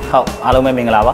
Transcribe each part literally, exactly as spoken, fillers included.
好，အားလုံးပဲမင်္ဂလာပါ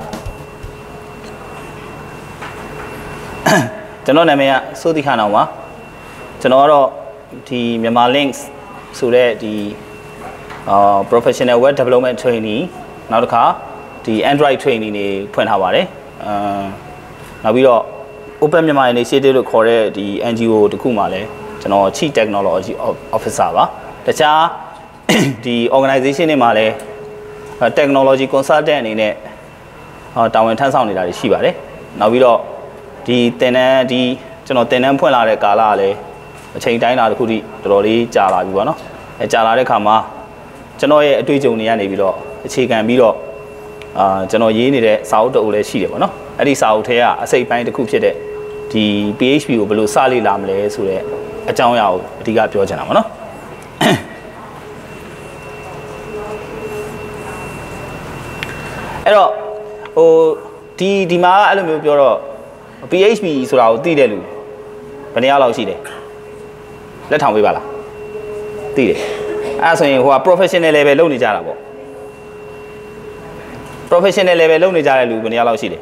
ကျွန်တော်နာမည်ကစိုးတိခဏအောင်ပါကျွန်တော်ကတော့ဒီ Myanmar Links ဆိုတဲ့ဒီအာ professional web development training နောက်တစ်ခါဒီ Android training တွေဖွင့်ထားပါတယ်အာနောက်ပြီးတော့ Open Myanmar Initiative လို့ခေါ်တဲ့ဒီ N G O တခုမှလည်းကျွန်တော် Chief Technology Officer ပါတခြားဒီ organization တွေမှာလည်း technology consultant အနေနဲ့တာဝန်ထမ်းဆောင်နေတာရှိပါတယ်နောက်ပြီးတော့ဒီသင်တန်းဒီကျွန်တော်သင်တန်းဖွင့်လာတဲ့ကာလကလည်းအချိန်တိုင်းတာတစ်ခုထိတော်တော်လေးကြာလာပြီပေါ့နော်အဲကြာလာတဲ့ခါမှာကျွန်တော်ရဲ့အတွေ့အကြုံတွေကနေပြီးတော့အခြေခံပြီးတော့အာကျွန်တော်ရေးနေတဲ့စာအုပ်တအုပ်လည်းရှိတယ်ပေါ့နော်အဲ့ဒီစာအုပ်ထဲကအစိပ်ပိုင်းတစ်ခုဖြစ်တဲ့ဒီ P H P ကိုဘယ်လိုစလေ့လာမလဲဆိုတဲ့အကြောင်းအရာကိုအဓိကပြောချင်တာပေါ့နော်အဲ့တော့ဟိုဒီဒီမှာအဲ့လိုမျိုးပြောတော့ P H P ဆိုတာကိုသိတဲ့လူဘယ်နှစ်ယောက်လောက်ရှိတယ်လက်ထောင်ပေးပါလားသိတယ်အဲ့ဒါဆိုရင်ဟိုက professional level လုပ်နေကြတာပေါ့ professional level လုပ်နေကြတဲ့လူဘယ်နှစ်ယောက်လောက်ရှိတယ်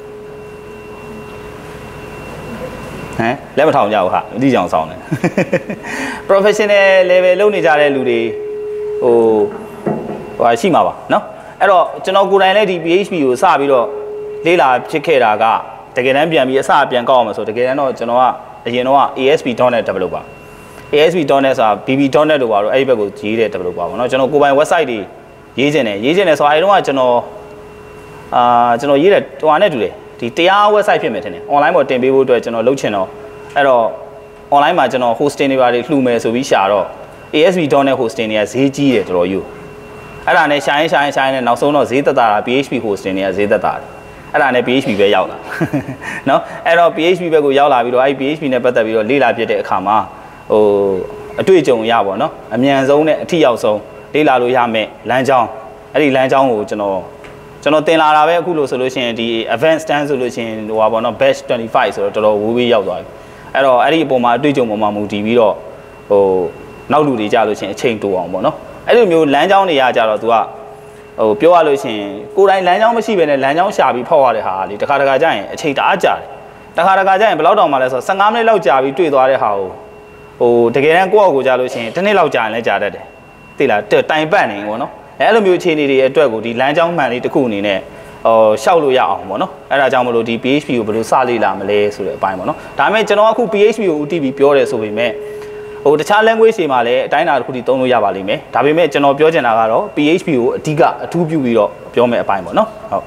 ဟမ်လက်မထောင်ကြဘူးဟာမသိကြအောင်စောင်းတယ် professional level လုပ်နေကြတဲ့လူတွေဟိုဟိုရှိမှာပါနော်အဲ့တော့ကျွန်တော်ကိုယ်တိုင်လည်းဒီ P H P ကိုစပြီးတော့လေ့လာဖြစ်ခဲ့တာကတကယ်တမ်းပြန်ပြီးအစပြန်ကောက်အောင်မဆိုတကယ်တမ်းတော့ကျွန်တော်ကအရင်တော့ A S P dot net developer A S P dot net ဆိုတာ B B dot net တို့ပါတော့အဲ့ဒီဘက်ကိုရေးတဲ့ developer ပေါ့နော်ကျွန်တော်ကိုယ်ပိုင် website တွေရေးခြင်းတယ်ရေးခြင်းတယ်ဆိုတော့အဲဒီတော့ကကျွန်တော်အာကျွန်တော်ရေးတဲ့ဟိုဟာနဲ့တူတယ်ဒီတရား website ဖြစ်မယ်ထင်တယ် online ပေါ်တင်ပေးဖို့အတွက်ကျွန်တော်လုပ်ချင်တော့အဲ့တော့ online မှာကျွန်တော် hosting တွေပါတယ်လှူမယ်ဆိုပြီးရှာတော့ A S P dot net hosting တွေကဈေးကြီးတယ်တော်တော်ယူအဲ့ဒါနဲ့ရှာရင်ရှာရင်ရှာရင်နဲ့နောက်ဆုံးတော့ဈေးသက်သာတာ P H P hosting တွေကဈေးသက်သာတယ်အဲ့ဒါနဲ့ P H P ပဲရောက်လာเนาะအဲ့တော့ P H P ဘက်ကိုရောက်လာပြီးတော့အဲ့ P H P နဲ့ပတ်သက်ပြီးတော့လေ့လာပြတဲ့အခါမှာဟိုအတွေ့အကြုံရပါတော့เนาะအမြန်ဆုံးနဲ့အထိရောက်ဆုံးလေ့လာလို့ရမယ်လမ်းကြောင်းအဲ့ဒီလမ်းကြောင်းကိုကျွန်တော်ကျွန်တော်သင်လာတာပဲအခုလို့ဆိုလို့ရှိရင်ဒီ advanced stand ဆိုလို့ရှိရင်ဟိုပါပေါ့เนาะ batch twenty-five ဆိုတော့တော်တော်ဝေးဝေးရောက်သွားပြီအဲ့တော့အဲ့ဒီအပေါ်မှာအတွေ့အကြုံပေါ်မှာမူတည်ပြီးတော့ဟိုနောက်လူတွေကြလို့ရှိရင်အချိန်တိုးအောင်ပေါ့เนาะအဲ့လိုမျိုးလမ်းကြောင်းတွေရကြတော့ तू ကဟိုပြောရလို့ရှိရင်ကိုယ်တိုင်လမ်းကြောင်းမရှိဘဲနဲ့လမ်းကြောင်းရှာပြီးဖောက်ရတဲ့ဟာလေတခါတခါကျရင်အချိန်တအားကြာတယ်တခါတခါကျရင်ဘယ်လောက်တောင်မှလဲဆိုတော့fifteenမိနစ်လောက်ကြာပြီးတွေ့သွားတဲ့ဟာကိုဟိုတကယ်တမ်းကိုယ့်အကိုကြလို့ရှိရင်တစ်နှစ်လောက်ကြာရင်လည်းကြာတတ်တယ်သိလားတိုင်ပတ်နေပေါ့နော်အဲ့လိုမျိုးအခြေအနေတွေအတွက်ကိုဒီလမ်းကြောင်းမှန်လေးတစ်ခုအနေနဲ့ဟိုရှောက်လို့ရအောင်ပေါ့နော်အဲ့ဒါကြောင့်မလို့ဒီ P H P ကိုဘယ်လိုစလေ့လာမလဲဆိုတဲ့အပိုင်းပေါ့နော်ဒါပေမဲ့ကျွန်တော်အခု P H P ကို U T P ပြောတယ်ဆိုပေမဲ့ဟိုတခြား language တွေမှာလည်းအတိုင်းအတာတစ်ခုထိသုံးလို့ရပါလိမ့်မယ်ဒါပေမဲ့ကျွန်တော်ပြောချင်တာကတော့ P H P ကိုအဓိကအထူးပြုပြီးတော့ပြောမယ်အပိုင်းပေါ့နော်ဟုတ်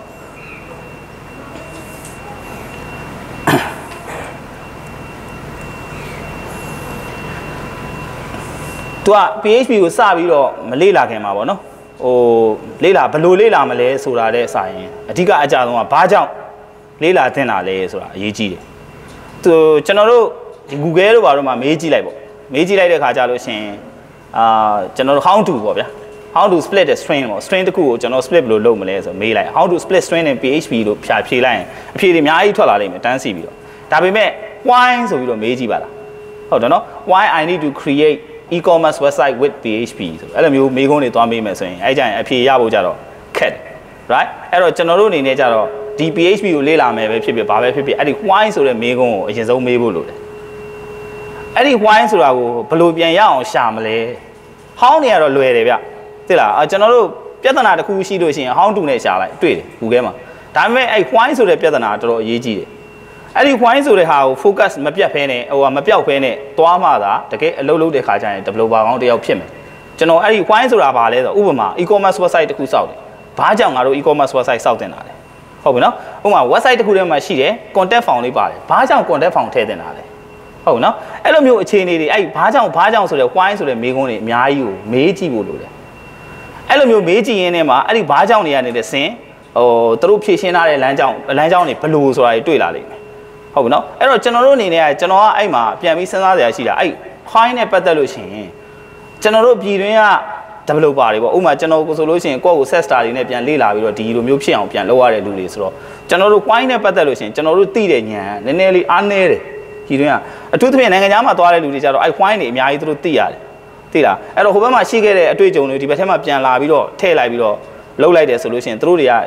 သူက P H P ကိုစပြီးတော့မလေ့လာခင်မှာပေါ့နော်ဟိုလေ့လာဘယ်လိုလေ့လာမလဲဆိုတာတဲ့အဆိုင်အဓိကအကြဆုံးကဘာကြောင့်လေ့လာသင့်တာလဲဆိုတာအရေးကြီးတယ်သူကျွန်တော်တို့ဒီ Google တို့ဘာလို့မှမေးကြည့်လိုက်ပေါ့မေးကြည့်လိုက်တဲ့ခါကျလို့ရှင်အာကျွန်တော်တို့ how to ပေါ့ဗျာ how to split the string ပေါ့ string တစ်ခုကိုကျွန်တော် split ဘယ်လိုလုပ်မလဲဆိုမေးလိုက် how to split string in P H P လို့ဖြာဖြေလိုက်ရင်အဖြေတွေအများကြီးထွက်လာလိမ့်မယ်တန်းစီပြီးတော့ဒါပေမဲ့ why ဆိုပြီးတော့မေးကြည့်ပါလားဟုတ်တယ်နော် why I need to create e-commerce website with P H P ဆိုအဲ့လိုမျိုးမေးခွန်းတွေသွားမေးမယ်ဆိုရင်အဲ့ကြရင်အဖြေရဖို့ကြတော့ခက် right အဲ့တော့ကျွန်တော်တို့အနေနဲ့ကြတော့ဒီ P H P ကိုလေ့လာမယ်ပဲဖြစ်ဖြစ်ဘာပဲဖြစ်ဖြစ်အဲ့ဒီ why ဆိုတဲ့မေးခွန်းကိုအရင်ဆုံးမေးဖို့လိုတယ်အဲ့ဒီ why ဆိုတာကိုဘယ်လိုပြန်ရအောင်ရှာမလဲဟောင်းနေရတော့လွယ်တယ်ဗျသိလားကျွန်တော်တို့ပြဿနာတစ်ခုရှိလို့ရှိရင် how to နဲ့ရှာလိုက်တွေ့တယ် Google မှာဒါပေမဲ့အဲ့ why ဆိုတဲ့ပြဿနာတော်တော်အရေးကြီးတယ်အဲ့ဒီ why ဆိုတဲ့ဟာကို focus မပြတ်ဖဲနဲ့ဟိုမပြောက်ဖဲနဲ့သွားမှသာတကယ်အလုပ်လုပ်တဲ့ခါကျရင် developer ကောင်းတစ်ယောက်ဖြစ်မယ်ကျွန်တော်အဲ့ဒီ why ဆိုတာဘာလဲဆိုတော့ဥပမာ e-commerce website တစ်ခုစောက်တယ်ဘာကြောင့်ငါတို့ e-commerce website စောက်တင်တာလဲဟုတ်ပြီနော်ဥပမာ website တစ်ခုထဲမှာရှိတယ် contact form လေးပါတယ်ဘာကြောင့် contact form ထည့်တင်တာလဲဟုတ်နော်အဲ့လိုမျိုးအခြေအနေတွေအဲ့ဘာကြောင့်ဘာကြောင့်ဆိုတဲ့ why ဆိုတဲ့မေးခွန်းတွေအများကြီးကိုမေးကြည့်ဖို့လိုတယ်အဲ့လိုမျိုးမေးကြည့်ရင်းနဲ့မှာအဲ့ဒီဘာကြောင့်နေရနေတဲ့စင်ဟိုသူတို့ဖြည့်ရှင်းထားတဲ့လမ်းကြောင်းလမ်းကြောင်းတွေဘလို့ဆိုတာတွေတွေ့လာလိမ့်မယ်ဟုတ်ပြီနော်အဲ့တော့ကျွန်တော်တို့အနေနဲ့ကကျွန်တော်ကအဲ့မှာပြန်ပြီးစဉ်းစားစရာရှိတာအဲ့ why နဲ့ပတ်သက်လို့ရှိရင်ကျွန်တော်တို့ပြည်တွင်းက developer တွေပေါ့ဥပမာကျွန်တော်ကိုဆိုလို့ရှိရင်ကိုယ့်ကို set star တွေနဲ့ပြန်လေ့လာပြီးတော့ဒီလိုမျိုးဖြစ်အောင်ပြန်လုပ်ရတဲ့လူတွေဆိုတော့ကျွန်တော်တို့ why နဲ့ပတ်သက်လို့ရှိရင်ကျွန်တော်တို့သိတဲ့ဉာဏ်နည်းနည်းလေးအားနည်းတယ်ဒီတွင်းကအထူးသဖြင့်နိုင်ငံခြားမှာသွားတဲ့လူတွေကြတော့အဲ့ why တွေအများကြီးသူတို့သိရတယ်သိလားအဲ့တော့ဟိုဘက်မှာရှိခဲ့တဲ့အတွေ့အကြုံတွေဒီဘက်ထဲမှာပြန်လာပြီးတော့ထည့်လိုက်ပြီးတော့လှုပ်လိုက်တယ်ဆိုလို့ရှိရင်သူတို့တွေက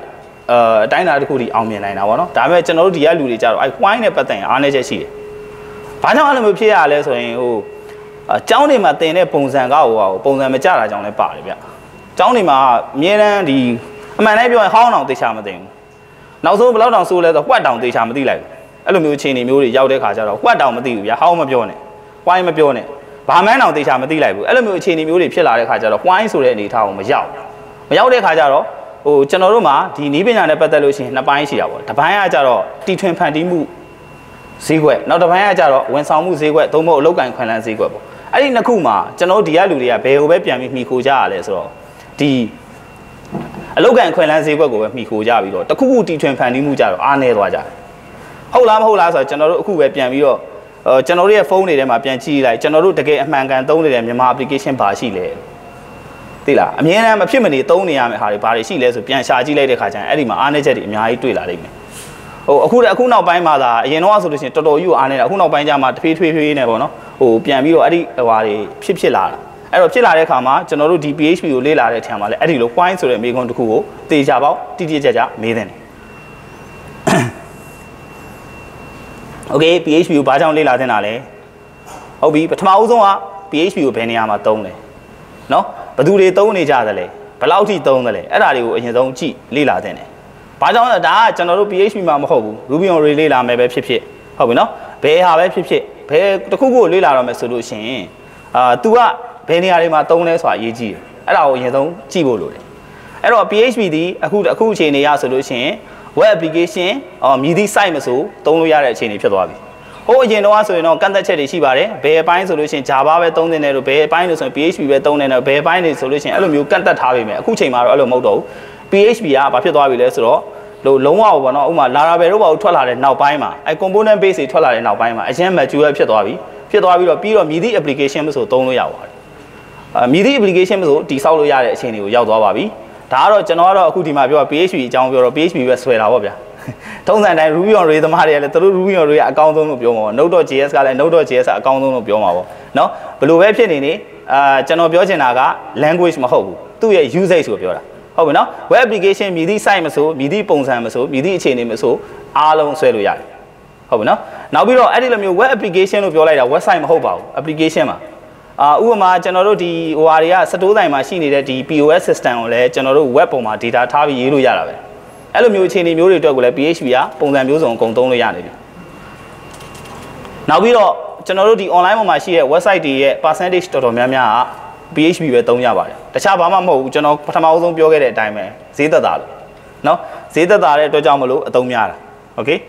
အတိုင်းအတာတစ်ခုထိအောင်မြင်နိုင်တာပေါ့နော်ဒါပေမဲ့ကျွန်တော်တို့ဒီကလူတွေကြတော့အဲ wine နဲ့ပတ်သက်ရင်အားနည်းချက်ရှိတယ်ဘာကြောင့်အဲ့လိုမျိုးဖြစ်ရလဲဆိုရင်ဟိုအကျောင်းတွေမှာတင်တဲ့ပုံစံကဟိုပုံစံမကြတာကြောင့်လည်းပါတယ်ဗျကျောင်းတွေမှာအမြဲတမ်းဒီအမှန်တမ်းပြောရင်ဟောင်းအောင်သေချာမသိဘူးနောက်ဆုံးဘယ်လောက်တောင်ဆိုးလဲဆိုကွက်တောင်သေချာမသိလိုက်ဘူးအဲ့လိုမျိုးအခြေအနေမျိုးတွေရောက်တဲ့ခါကျတော့ကွက်တောင်မသိဘူးဗျဟောင်းမပြောနဲ့ wine မပြောနဲ့ဘာမှန်းတောင်သေချာမသိလိုက်ဘူးအဲ့လိုမျိုးအခြေအနေမျိုးတွေဖြစ်လာတဲ့ခါကျတော့ wine ဆိုတဲ့အနေအထားကိုမရောက်မရောက်တဲ့ခါကျတော့ဟိုကျွန်တော်တို့မှာဒီနီးပညာနဲ့ပတ်သက်လို့ရှိရင်နှစ်ပိုင်းရှိတာပေါ့တစ်ပိုင်းကကြတော့တီထွင်ဖန်တီးမှုဈေးကွက်နောက်တစ်ပိုင်းကကြတော့ဝန်ဆောင်မှုဈေးကွက်သုံးဖို့အလောက်ကန်ခွန်လန်းဈေးကွက်ပေါ့အဲ့ဒီနှစ်ခုမှာကျွန်တော်တို့ဒီကလူတွေကဘယ်ကိုပဲပြန်ပြီးမှီခိုကြရလဲဆိုတော့ဒီအလောက်ကန်ခွန်လန်းဈေးကွက်ကိုပဲမှီခိုကြပြီးတော့တခုခုတီထွင်ဖန်တီးမှုကြတော့အားနည်းသွားကြတယ်ဟုတ်လားမဟုတ်လားဆိုတော့ကျွန်တော်တို့အခုပဲပြန်ပြီးတော့ကျွန်တော်တို့ရဲ့ဖုန်းတွေထဲမှာပြန်ကြည့်လိုက်ကျွန်တော်တို့တကယ်အမှန်ကန်သုံးနေတဲ့မြန်မာ application ဘာရှိလဲသိလားအမြဲတမ်းမဖြစ်မနေသုံးနေရမယ့်ဟာတွေဘာတွေရှိလဲဆိုပြန်ရှာကြည့်လိုက်တဲ့ခါကျရင်အဲ့ဒီမှာအားနည်းချက်တွေအများကြီးတွေ့လာလိမ့်မယ်ဟိုအခုအခုနောက်ပိုင်းမှာသာအရင်တော့ဆိုလို့ရှိရင်တော်တော်ကြီးကိုအားနည်းတာအခုနောက်ပိုင်းကျမှတဖြည်းဖြည်းဖြည်းနဲ့ပေါ့နော်ဟိုပြန်ပြီးတော့အဲ့ဒီဟိုဟာတွေဖြစ်ဖြစ်လာတာအဲ့တော့ဖြစ်လာတဲ့ခါမှာကျွန်တော်တို့ဒီ P H P ကိုလေ့လာတဲ့ထင်မှာလဲအဲ့ဒီလို point ဆိုတဲ့မေးခွန်းတစ်ခုကိုတေချာပေါက်တိတိကျကျမေးတယ်โอเค P H P ကိုဘာကြောင့်လေ့လာသင့်တာလဲဟုတ်ပြီပထမဦးဆုံးက P H P ကိုဘယ်နေရာမှာသုံးလဲเนาะဘယ်သူတွေသုံးနေကြသလဲဘယ်လောက်ထိသုံးသလဲအဲ့ဒါတွေကိုအရင်ဆုံးကြည့်လေ့လာသင့်တယ်ဘာကြောင့်လဲဒါကကျွန်တော်တို့ P H P မှာမဟုတ်ဘူး Ruby on Rails လေ့လာမယ်ပဲဖြစ်ဖြစ်ဟုတ်ပြီเนาะဘယ်ဟာပဲဖြစ်ဖြစ်ဘယ်တစ်ခုခုကိုလေ့လာတော့မယ်ဆိုလို့ရှိရင်အာ तू ကဘယ်နေရာတွေမှာသုံးလဲဆိုတာအရေးကြီးတယ်အဲ့ဒါကိုအရင်ဆုံးကြည့်ဖို့လိုတယ်အဲ့တော့ P H P ဒီအခုအခုအခြေအနေရဆိုလို့ရှိရင် web application အော်မြည်သည့် site မဆိုသုံးလို့ရတဲ့အခြေအနေဖြစ်သွားပြီဟိုအရင်တော့ဆိုရင်တော့ကန့်သက်ချက်တွေရှိပါတယ်ဘယ်အပိုင်းဆိုလို့ရှိရင် Java ပဲသုံးနေတယ်လို့ဘယ်အပိုင်းလို့ဆိုရင် P H P ပဲသုံးနေတယ်ဘယ်အပိုင်းတွေဆိုလို့ရှိရင်အဲ့လိုမျိုးကန့်သက်ထားပြီမယ်အခုချိန်မှာတော့အဲ့လိုမဟုတ်တော့ဘူး P H P ကဘာဖြစ်သွားပြီလဲဆိုတော့လို့လုံးဝပေါ့နော်ဥပမာ Laravel တို့ဘာလို့ထွက်လာတဲ့နောက်ပိုင်းမှာအဲ component base တွေထွက်လာတဲ့နောက်ပိုင်းမှာအရင် mature ဖြစ်သွားပြီဖြစ်သွားပြီးတော့ပြီးတော့မြည်သည့် application မဆိုသုံးလို့ရပါတယ်အဲမြည်သည့် application မဆိုတည်ဆောက်လို့ရတဲ့အခြေအနေကိုရောက်သွားပါပြီဒါကတော့ကျွန်တော်ကတော့အခုဒီမှာပြော P H P အကြောင်းပြောတော့ P H P ပဲဆွဲတာပေါ့ဗျာထုံးစံတိုင်း Ruby on Rails သမားတွေကလည်းသူတို့ Ruby on Rails အကောင်းဆုံးလို့ပြောမှာပေါ့ Node.js ကလည်း Node.js အကောင်းဆုံးလို့ပြောမှာပေါ့နော်ဘယ်လိုပဲဖြစ်နေနေအာကျွန်တော်ပြောချင်တာက language မဟုတ်ဘူးသူ့ရဲ့ usage ကိုပြောတာဟုတ်ပြီနော် web application မြည်သည့် site မဆိုမြည်သည့်ပုံစံမဆိုမြည်သည့်အခြေအနေမဆိုအားလုံးဆွဲလို့ရတယ်ဟုတ်ပြီနော်နောက်ပြီးတော့အဲ့ဒီလိုမျိုး web application လို့ပြောလိုက်တာ website မဟုတ်ပါဘူး application မှာအာဥပမာကျွန်တော်တို့ဒီဟိုဟာတွေကစတိုးတိုင်းမှာရှိနေတဲ့ဒီ P O S system ကိုလည်းကျွန်တော်တို့ web ပေါ်မှာ data ထားပြီးရေးလို့ရတာပဲအဲ့လိုမျိုးအခြေအနေမျိုးတွေအတွက်ကိုလည်း P H P ကပုံစံမျိုးစုံအကုန်သုံးလို့ရနေပြီနောက်ပြီးတော့ကျွန်တော်တို့ဒီ online ပေါ်မှာရှိတဲ့ website တွေရဲ့ percentage တော်တော်များများက P H P ပဲသုံးရပါတယ်တခြားဘာမှမဟုတ်ဘူးကျွန်တော်ပထမအဆုံးပြောခဲ့တဲ့အတိုင်းပဲဈေးသက်သာလို့နော်ဈေးသက်သာတဲ့အတွက်ကြောင့်မလို့အသုံးများတာโอเค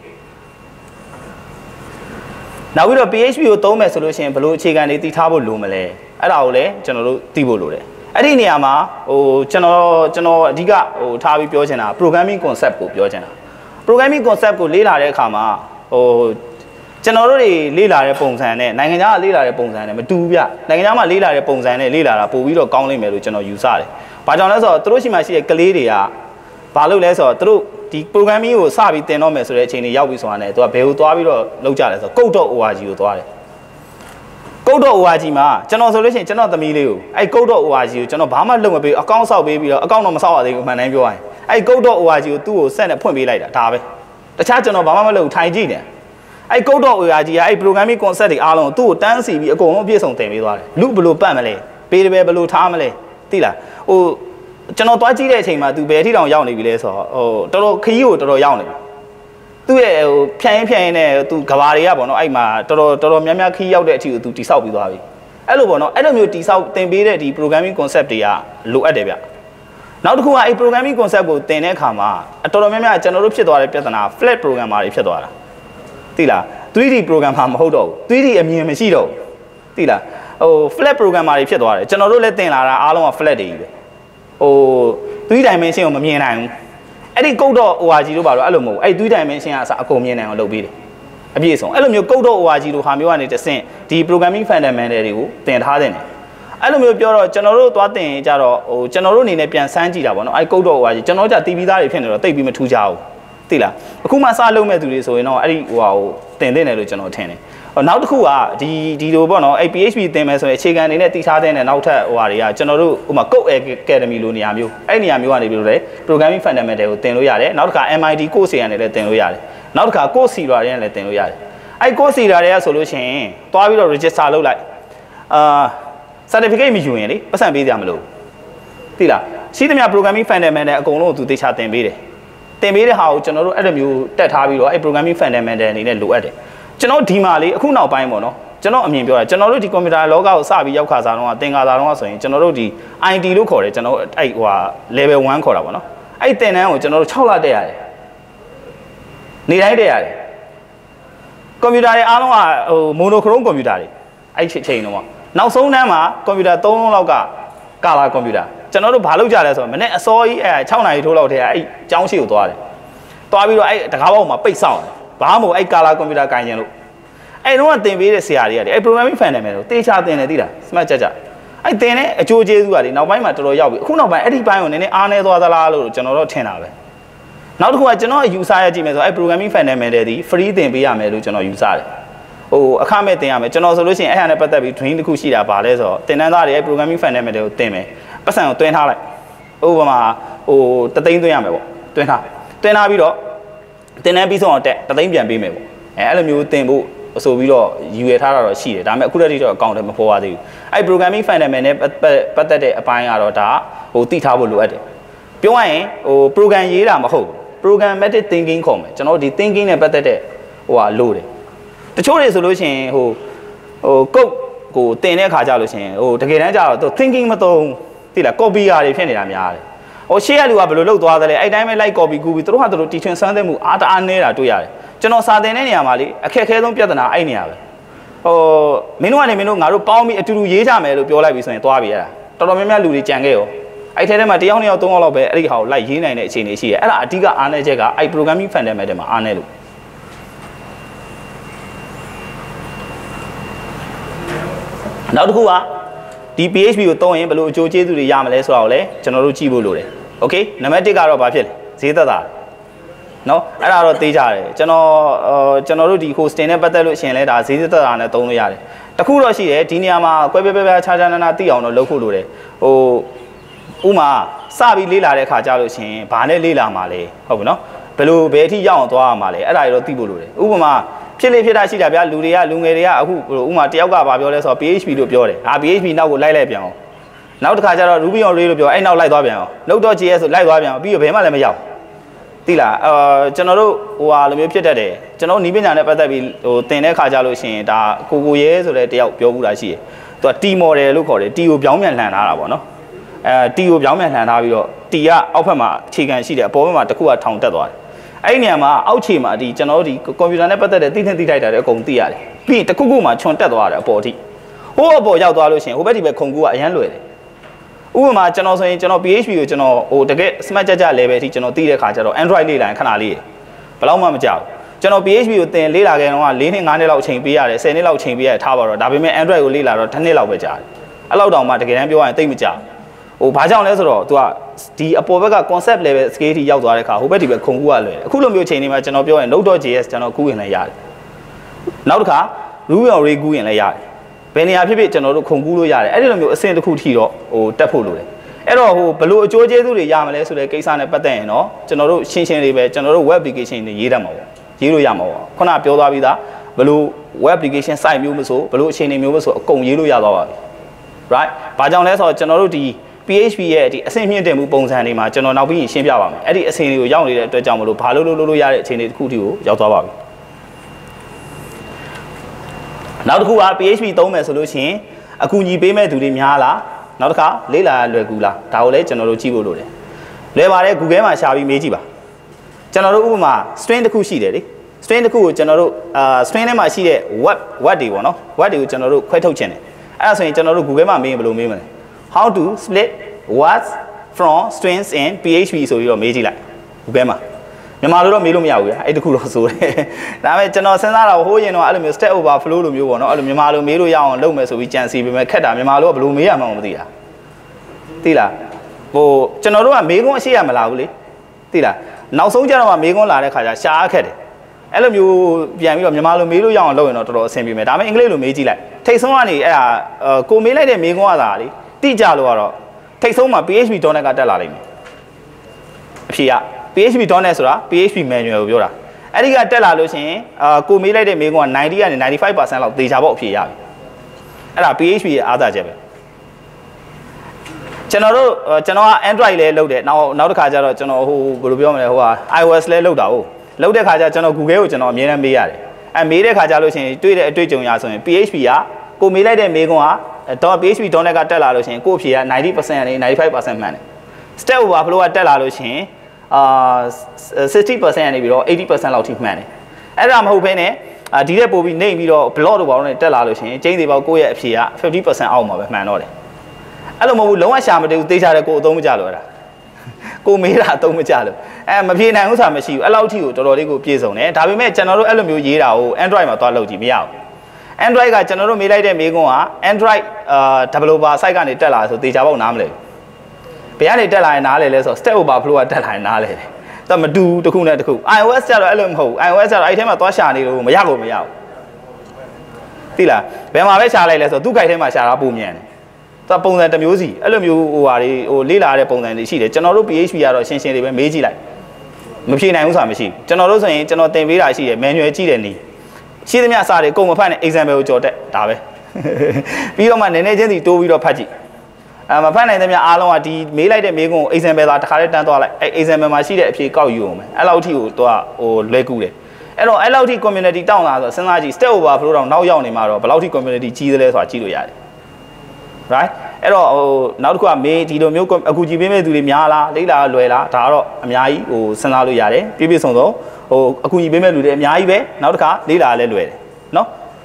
နောက်ပြီးတော့ P H P ကိုသုံးမယ်ဆိုလို့ရှိရင်ဘယ်လိုအခြေခံတွေတည်ထားဖို့လိုမလဲအဲ့ဒါကိုလည်းကျွန်တော်တို့သိဖို့လိုတယ်အဲ့ဒီနေရာမှာဟိုကျွန်တော်ကျွန်တော်အဓိကဟိုထားပြီးပြောချင်တာ programming concept ကိုပြောချင်တာ programming concept ကိုလေ့လာတဲ့အခါမှာဟိုကျွန်တော်တို့တွေလေ့လာတဲ့ပုံစံနဲ့နိုင်ငံခြားကလေ့လာတဲ့ပုံစံနဲ့မတူဘူးဗျနိုင်ငံခြားမှာလေ့လာတဲ့ပုံစံနဲ့လေ့လာတာပို့ပြီးတော့ကောင်းလိမ့်မယ်လို့ကျွန်တော်ယူဆတယ်။ဘာကြောင့်လဲဆိုတော့သူတို့ရှိမှရှိတဲ့ကလေးတွေကဘာလုပ်လဲဆိုတော့သူတို့ဒီ programming ကိုစပြီးသင်တော့မယ်ဆိုတဲ့အချိန်တွေရောက်ပြီဆိုတာနဲ့သူကဘယ်ကိုသွားပြီးတော့လုပ်ကြလဲဆိုတော့ code.org ကိုသွားတယ်။ code.org မှာကျွန်တော်ဆိုလို့ရှိရင်ကျွန်တော်သမီးလေးကိုအဲ့ code.org ကိုကျွန်တော်ဘာမှလုပ်မပေးအကောင့်ဆောက်ပေးပြီးတော့အကောင့်တော့မဆောက်ရသေးဘူးအမှန်တမ်းပြောရရင်အဲ့ code.org ကိုသူ့ကိုဆက်နဲ့ဖွင့်ပေးလိုက်တာဒါပဲတခြားကျွန်တော်ဘာမှမလုပ်ထိုင်ကြည့်တယ်အဲ့ code.org ကအဲ့ programming concept တွေအားလုံးသူ့ကိုတန်းစီပြီးအကုန်လုံးအပြည့်စုံသင်ပေးသွားတယ်လူဘယ်လိုပတ်မလဲပေးတယ်ပဲဘယ်လိုထားမလဲသိလားဟိုကျွန်တော်သွားကြည့်တဲ့အချိန်မှာ तू ဘယ်အထိတောင်ရောက်နေပြီလဲဆိုတော့ဟိုတော်တော်ခရီးကိုတော်တော်ရောက်နေပြီသူ့ရဲ့ဟိုဖြန့်ရင်ဖြန့်ရင်နဲ့ तू ကဘာတွေကပေါ့နော်အဲ့မှာတော်တော်တော်တော်များများခရီးရောက်တဲ့အထိကို तू တိဆောက်ပြီးသွားပြီအဲ့လိုပေါ့နော်အဲ့လိုမျိုးတိဆောက်သင်ပေးတဲ့ဒီ programming concept တွေကလိုအပ်တယ်ဗျနောက်တစ်ခုကအဲ့ programming concept ကိုသင်တဲ့အခါမှာအတော်တော်များများကျွန်တော်တို့ဖြစ်သွားတဲ့ပြဿနာ flat programmer တွေဖြစ်သွားတာသိလား three D programmer မဟုတ်တော့ဘူး three D အမြင်မရှိတော့ဘူးသိလားဟို flat programmer တွေဖြစ်သွားတယ်ကျွန်တော်တို့လည်းသင်လာတာအားလုံးက flat တွေကြီးပဲဟို three dimension ကိုမမြင်နိုင်ဘူးအဲ့ဒီ code.org တို့ပါတော့အဲ့လိုမဟုတ်ဘူးအဲ့ three dimension ကအစအကုန်မြင်နိုင်အောင်လုပ်ပေးတယ်အပြည့်စုံအဲ့လိုမျိုး code.org တို့ဟာမျိုးကနေတဆင့်ဒီ programming fundamental တွေကိုသင်ထားတယ်အဲ့လိုမျိုးပြောတော့ကျွန်တော်တို့သွားသင်ကြတော့ဟိုကျွန်တော်တို့အနေနဲ့ပြန်စမ်းကြည့်တာပေါ့နော်အဲ့ code.org ကျွန်တော်ကြတီးပြီးသားတွေဖြစ်နေတော့တိတ်ပြီးမထူးကြဘူးသိလားအခုမှစလုံးမဲ့သူတွေဆိုရင်တော့အဲ့ဒီဟိုဟာကိုသင်သင့်တယ်လို့ကျွန်တော်ထင်တယ်ဟနောက်တစ်ခုကဒီဒီလိုပေါ့နော်အဲ့ P H P သင်မယ်ဆိုရင်အခြေခံအနေနဲ့တည်ထားတဲ့နောက်ထပ်ဟိုဟာတွေကကျွန်တော်တို့ဥပမာ Code Academy လိုနေရာမျိုးအဲ့နေရာမျိုးကနေပြီးတော့လေ programming fundamental ကိုသင်လို့ရတယ်နောက်တစ်ခါ M I T course တွေကနေလည်းသင်လို့ရတယ်နောက်တစ်ခါ course series တွေနဲ့လည်းသင်လို့ရတယ်အဲ့ course series တွေကဆိုလို့ရှိရင်သွားပြီးတော့ register လုပ်လိုက်အာ certificate မယူရင်လေပတ်စံပေးကြမလို့သိလားရှိသမျှ programming fundamental အကုန်လုံးကိုသူသေချာသင်ပေးတယ်သင်ပေးတဲ့ဟာကိုကျွန်တော်တို့အဲ့လိုမျိုးတက်ထားပြီးတော့အဲ့ programming fundamental အနေနဲ့လိုအပ်တယ်ကျွန်တော်ဒီမှာလေအခုနောက်ပိုင်းပေါ့နော်ကျွန်တော်အမြင်ပြောတာကျွန်တော်တို့ဒီ computer လောကကိုစပြီးရောက်ခါစားတော့သင်္ကာစားတော့ဆိုရင်ကျွန်တော်တို့ဒီ I T လို့ခေါ်တယ်ကျွန်တော်အဲ့ဟိုဟာ level one ခေါ်တာပေါ့နော်အဲ့သင်တန်းကိုကျွန်တော်တို့၆လတက်ရတယ်နေတိုင်းတက်ရတယ်ကွန်ပျူတာတွေအားလုံးကဟို monochrome ကွန်ပျူတာတွေအဲ့ချိန်တော့နောက်ဆုံးတန်းမှာကွန်ပျူတာ၃လုံးလောက်ကကာလာကွန်ပျူတာကျွန်တော်တို့ဘာလုပ်ကြလဲဆိုတော့မနေ့အစောကြီးအဲ၆နာရီထိုးလောက်တည်းအဲ့အကြောင်းရှိကိုသွားတယ်သွားပြီးတော့အဲ့တကားပေါက်မှာပိတ်ဆောင်တယ်ဘာမှမဟုတ်အဲ့ကာလာကွန်ပျူတာကင်ကျင်လို့အဲ့တော့ကသင်ပေးတဲ့ဆရာတွေကအဲ့ programming fundamental ကိုတေချာသင်တယ်သိလား smart ကြကြအဲ့သင်တဲ့အကျိုးကျေးဇူးကလေနောက်ပိုင်းမှာတော်တော်ရောက်ပြီအခုနောက်ပိုင်းအဲ့ဒီပိုင်းကိုနည်းနည်းအားနည်းသွားသလားလို့ကျွန်တော်တို့ထင်တာပဲနောက်တစ်ခုကကျွန်တော် user ရကြည့်မယ်ဆိုအဲ့ programming fundamental ဒီ free သင်ပေးရမယ်လို့ကျွန်တော် user တယ်ဟိုအခမဲ့သင်ရမယ်ကျွန်တော်ဆိုလို့ရှိရင်အဲ့ဟာနဲ့ပတ်သက်ပြီး dream တစ်ခုရှိတာပါလဲဆိုတော့သင်တန်းသားတွေအဲ့ programming fundamental ကိုသင်မယ်ပတ်စံကိုတွင်းထားလိုက်ဥပမာဟိုတသိန်းသွင်းရမယ်ပေါ့တွင်းထားတွင်းထားပြီးတော့သင်တန်းပြီးဆုံးအောင်တက်တသိန်းပြန်ပေးမယ်ပေါ့အဲအဲ့လိုမျိုးသင်ဖို့ဆိုပြီးတော့ယူရထားတာတော့ရှိတယ်ဒါပေမဲ့အခုတည်းကတော့အကောင့်ထဲမဖော်ရသေးဘူးအဲ့ programming fundamental နဲ့ပတ်သက်တဲ့အပိုင်းကတော့ဒါဟိုသိထားဖို့လိုအပ်တယ်ပြောရရင်ဟို program ရေးတာမဟုတ်ဘူး programmatic thinking ခေါ်မယ်ကျွန်တော်ဒီ thinking နဲ့ပတ်သက်တဲ့ဟိုဟာလို့တယ်တချို့တွေဆိုလို့ရှိရင်ဟိုဟို code ကိုသင်တဲ့အခါကျလို့ရှိရင်ဟိုတကယ်တမ်းကျတော့ thinking မသုံးသိလား copy ရာတွေဖြစ်နေတာများတယ်ဟိုရှေ့ကလူကဘယ်လိုလုပ်သွားသလဲအဲ့တိုင်းပဲ like copy ကူပြီးသူတို့ဟာသူတို့တီထွင်စမ်းသပ်မှုအားတအားနေတာတွေ့ရတယ်ကျွန်တော်စာသင်တဲ့နေရာမှာလေအခက်အခဲဆုံးပြဿနာအဲ့နေရာပဲဟိုမင်းတို့ကနေမင်းတို့ငါတို့ပေါင်းပြီးအတူတူရေးကြမယ်လို့ပြောလိုက်ပြီးဆိုရင်သွားပြီအဲ့ဒါတော်တော်များများလူတွေကြံခဲ့ရောအဲ့ထဲထဲမှာတယောက်နှစ်ယောက်သုံးယောက်လောက်ပဲအဲ့ဒီဟာကိုလိုက်ရေးနိုင်တဲ့အခြေအနေရှိတယ်အဲ့ဒါအဓိကအားနည်းချက်ကအဲ့ programming fundamental မှာအားနည်းလို့နောက်တစ်ခုကဒီ P H P ကိုသုံးရင်ဘယ်လိုအကျိုးကျေးဇူးတွေရမလဲဆိုတာကိုလည်းကျွန်တော်တို့ကြည့်ဖို့လိုတယ်။ Okay နံပါတ်တစ်ကတော့ဘာဖြစ်လဲဈေးသက်သာနော်အဲ့ဒါတော့သိကြတယ်ကျွန်တော်ကျွန်တော်တို့ဒီ hosting နဲ့ပတ်သက်လို့ရှင်လဲဒါဈေးသက်သာနဲ့သုံးလို့ရတယ်တခုတော့ရှိတယ်ဒီနေရာမှာကွဲပြဲပြဲပြဲခြားခြားနာနာသိအောင်တော့လုပ်ဖို့လိုတယ်ဟိုဥမာစပြီးလေးလာတဲ့ခါကြလို့ရှင်ဘာနဲ့လေးလာမှာလဲဟုတ်ပြီနော်ဘယ်လိုဘယ်အထိရောက်အောင်သွားရမှာလဲအဲ့ဒါတွေတော့သိဖို့လိုတယ်ဥပမာဖြစ်လေဖြစ်တာရှိတာဗျာလူတွေကလူငယ်တွေကအခုဥမာတယောက်ကဘာပြောလဲဆိုတော့ P H P လို့ပြောတယ်ဟာ P H P နောက်ကိုလိုက်လိုက်ပြန်အောင်နောက်တစ်ခါကျတော့ Ruby on Rails လို့ပြောအဲ့နောက်လိုက်သွားပြန်အောင် Node.js ဆိုလိုက်သွားပြန်အောင်ပြီးတော့ဘယ်မှလည်းမရောက်သိလားအာကျွန်တော်တို့ဟိုဟာလိုမျိုးဖြစ်တတ်တယ်ကျွန်တော်နီးပညာနဲ့ပတ်သက်ပြီးဟိုသင်တဲ့ခါကြလို့ရှိရင်ဒါကိုကိုရဲဆိုတဲ့တယောက်ပြောဘူးတာရှိတယ်သူက T model လို့ခေါ်တယ် T ကိုပြောင်းပြန်လှန်ထားတာပေါ့နော်အဲ T ကိုပြောင်းပြန်လှန်ထားပြီးတော့ T ကအောက်ဘက်မှာအခြေခံရှိတယ်အပေါ်ဘက်မှာတစ်ခုကထောင်တက်သွားတယ်အဲ့ဒီနေရာမှာအောက်ခြေမှာဒီကျွန်တော်တို့ဒီကွန်ပျူတာနဲ့ပတ်သက်တဲ့သိသင်သိထိုက်တာတွေအကုန်သိရတယ်ပြီးတခုခုမှာခြုံတက်သွားတယ်အပေါ်အထိဟိုးအပေါ်ရောက်သွားလို့ရှိရင်ဟိုဘက်ဒီဘက်ခုံကူကအရန်လွယ်တယ်ဥပမာကျွန်တော်ဆိုရင်ကျွန်တော် P H P ကိုကျွန်တော်ဟိုတကယ် smart ကြကြ level အထိကျွန်တော်သိတဲ့ခါကျတော့ Android လေ့လာရင်ခဏလေးဘယ်တော့မှမကြောက်ကျွန်တော် P H P ကိုသင်လေ့လာခဲ့တော့က၄နှစ်၅နှစ်လောက်အချိန်ပေးရတယ်၁၀နှစ်လောက်အချိန်ပေးရထားပါတော့ဒါပေမဲ့ Android ကိုလေ့လာတော့တစ်နှစ်လောက်ပဲကြာတယ်အဲ့လောက်တောင်မှတကယ်တမ်းပြောရရင်သိမကြောက်ဟိုဘာကြောင့်လဲဆိုတော့ तू ကဒီအပေါ်ဘက်က concept level scale ထိရောက်သွားတဲ့ခါဟိုဘက်ဒီဘက်ခုံကူကလွယ်အခုလိုမျိုးချိန်တွေမှာကျွန်တော်ပြောရင် Node.js ကျွန်တော်ကူးရင်လည်းရတယ်နောက်တစ်ခါ Ruby on Rails ကူးရင်လည်းရတယ်ဘယ်နေရာဖြစ်ဖြစ်ကျွန်တော်တို့ခုံကူးလို့ရတယ်အဲ့ဒီလိုမျိုးအဆင့်တစ်ခုထိတော့ဟိုတက်ဖို့လိုတယ်အဲ့တော့ဟိုဘလို့အကျိုးကျေးဇူးတွေရမလဲဆိုတဲ့ကိစ္စနဲ့ပတ်သက်ရင်တော့ကျွန်တော်တို့ရှင်းရှင်းလေးပဲကျွန်တော်တို့ web application တွေရေးတတ်မှာပေါ့ရေးလို့ရမှာပေါ့ခုနပြောသွားပြီးသားဘလို့ web application site မျိုးမဆိုဘလို့အခြေအနေမျိုးမဆိုအကုန်ရေးလို့ရသွားပါပြီ right ဘာကြောင့်လဲဆိုတော့ကျွန်တော်တို့ဒီ P H P ရဲ့ဒီအဆင့်မြင့်တင်မှုပုံစံတွေမှာကျွန်တော်နောက်ပြီးရှင်းပြပါမယ်အဲ့ဒီအဆင့်တွေကိုရောက်နေတဲ့အတွက်ကြောင့်မလို့ဘာလို့လို့လို့ရတဲ့အခြေအနေတစ်ခုတည်းကိုရောက်သွားပါပြီနောက်တစ်ခုက P H P သုံးမယ်ဆိုလို့ရှိရင်အကူအညီပေးမဲ့သူတွေများလားနောက်တစ်ခါလေးလာလွယ်ကူလားဒါကိုလည်းကျွန်တော်တို့ကြည့်ဖို့လိုတယ်လွယ်ပါတယ် Google မှာရှာပြီးမေးကြည့်ပါကျွန်တော်တို့ဥပမာ string တစ်ခုရှိတယ်လေ string တစ်ခုကိုကျွန်တော်တို့အာ string ထဲမှာရှိတဲ့ word word တွေပေါ့နော် word တွေကိုကျွန်တော်တို့ခွဲထုတ်ခြင်းတယ်အဲ့ဒါဆိုရင်ကျွန်တော်တို့ Google မှာမေးရင်ဘယ်လိုမေးမလဲ how to split words from strings in P H P ဆိုပြီးတော့မေးကြည့်လိုက် Google မှာမြန်မာလိုတော့မေးလို့မရဘူးလေအဲ့တခုတော့ဆိုတယ်ဒါပေမဲ့ကျွန်တော်စဉ်းစားတာဟိုးရင်တော့အဲ့လိုမျိုး step overflow လိုမျိုးပေါ့နော်အဲ့လိုမြန်မာလိုမေးလို့ရအောင်လုပ်မယ်ဆိုပြီးကြံစီပေမဲ့ခက်တာမြန်မာလိုကဘယ်လိုမေးရမှန်းမသိတာသိလားဟိုကျွန်တော်တို့ကမေးခွန်းအရှိရမလာဘူးလေသိလားနောက်ဆုံးကျတော့မှမေးခွန်းလာတဲ့ခါကျရှားခက်တယ်အဲ့လိုမျိုးပြန်ပြီးတော့မြန်မာလိုမေးလို့ရအောင်လုပ်ရင်တော့တော်တော်အဆင်ပြေမယ်ဒါပေမဲ့အင်္ဂလိပ်လိုမေးကြည့်လိုက်ထိတ်ဆုံးကနေအဲ့ဒါကိုမေးလိုက်တဲ့မေးခွန်းကသာလေတိကျလို့ကတော့ထိတ်ဆုံးမှာ php dot net ကတက်လာလိမ့်မယ်အဖြေက php dot net ဆိုတာ php manual ကိုပြောတာအဲ့ဒီကတက်လာလို့ရှိရင်အာကိုမေးလိုက်တဲ့မေးခွန်းကninetyကနေninety-five percent လောက်သေချာပေါ့အဖြေရပြီအဲ့ဒါ php ရဲ့အားသာချက်ပဲကျွန်တော်တို့ကျွန်တော်က Android လဲလုပ်တယ်နောက်နောက်တစ်ခါကျတော့ကျွန်တော်ဟိုဘယ်လိုပြောမလဲဟိုဟာ iOS လဲလုပ်တာဟုတ်လုပ်တဲ့ခါကျကျွန်တော် Google ကိုကျွန်တော်အမြဲတမ်းမေးရတယ်အဲမေးတဲ့ခါကျလို့ရှိရင်တွေ့တဲ့အတွေ့အကြုံရဆိုရင် php ကကိုမေးလိုက်တဲ့မေးခွန်းကတော့ php dot net ကတက်လာလို့ရှိရင်ကိုအဖြေကninety percent နဲ့ninety-five percent မှန်တယ် step overflow ကတက်လာလို့ရှိရင်အာsixty percent ကနေပြီးတော့eighty percent လောက်ထိမှန်တယ်အဲ့ဒါမဟုတ်ဘဲနဲ့ဒီတဲ့ပို့ပြီးနေပြီးတော့ blog တို့ဘာလို့လဲတက်လာလို့ရှိရင်ကျင်းသေးပေါက်ကိုရဲ့အဖြေကfifty percent အောက်မှာပဲမှန်တော့တယ်အဲ့လိုမဟုတ်ဘူးလုံးဝရှာမတည်ဘူးသိချတဲ့ကိုအသုံးမကြလို့အဲ့ဒါကိုမေးတာအသုံးမကြလို့အဲမပြေနိုင်ဘူးဆိုတာမရှိဘူးအဲ့လောက်ထိကိုတော်တော်လေးကိုပြည့်စုံတယ်ဒါပေမဲ့ကျွန်တော်တို့အဲ့လိုမျိုးရေးတာကို Android မှာသွားလုပ်ကြည့်မရဘူး Android ကကျွန်တော်တို့မေးလိုက်တဲ့မေးခွန်းက Android အာ developer site ကနေတက်လာဆိုသေချာပေါက်နားမလဲဘယ်ကနေတက်လာရင်နားလဲလဲဆို step overflow ကတက်လာရင်နားလဲတယ်ဒါမတူတစ်ခုနဲ့တစ်ခု iOS ကျတော့အဲ့လိုမဟုတ်ဘူး iOS ကျတော့အဲ့ထဲမှာသွားရှာနေလို့မရကိုမရဘူးသိလားဘယ်မှာပဲရှာလိုက်လဲဆိုသူ့ guide ထဲမှာရှာတာပုံမြန်တယ်သူပုံစံတစ်မျိုးစီအဲ့လိုမျိုးဟိုဟာတွေဟိုလေးလာတဲ့ပုံစံတွေရှိတယ်ကျွန်တော်တို့ php ကတော့ရှင်းရှင်းလေးပဲမေးကြည့်လိုက်မဖြေနိုင်ဘူးဆိုတာမရှိဘူးကျွန်တော်တို့ဆိုရင်ကျွန်တော်သင်ပေးတာရှိတယ် manual ကြည့်တယ်နီးရှိသမျှစာတွေကုန်မဖတ်နဲ့ example ကိုကြော်တက်ဒါပဲပြီးတော့မှနည်းနည်းချင်းစီတိုးပြီးတော့ဖတ်ကြည့်အဲမဖတ်နိုင်သမျှအားလုံးကဒီမေးလိုက်တဲ့မေးခွန်းကို example သာတစ်ခါလေးတန်းသွားလိုက်အဲ example မှာရှိတဲ့အဖြေကောက်ယူအောင်မယ်အဲ့လောက်ထိကိုသူကဟိုလွယ်ကူတယ်အဲ့တော့အဲ့လောက်ထိ community တောင်းလာဆိုစဉ်းစားကြည့် step overflow တော့နောက်ရောက်နေမှာတော့ဘယ်လောက်ထိ community ကြီးသလဲဆိုတာကြည့်လို့ရတယ် right အဲ့တော့ဟိုနောက်တစ်ခုကမေးဒီလိုမျိုးအခုကြည့်ပေးမဲ့သူတွေများလားလိမ့်လားလွယ်လားဒါကတော့အများကြီးဟိုစဉ်းစားလို့ရတယ်ပြည့်ပြည့်စုံစုံဟိုအခုကြည့်ပေးမဲ့လူတွေအများကြီးပဲနောက်တစ်ခါလိမ့်လားလည်းလွယ်တယ်နော်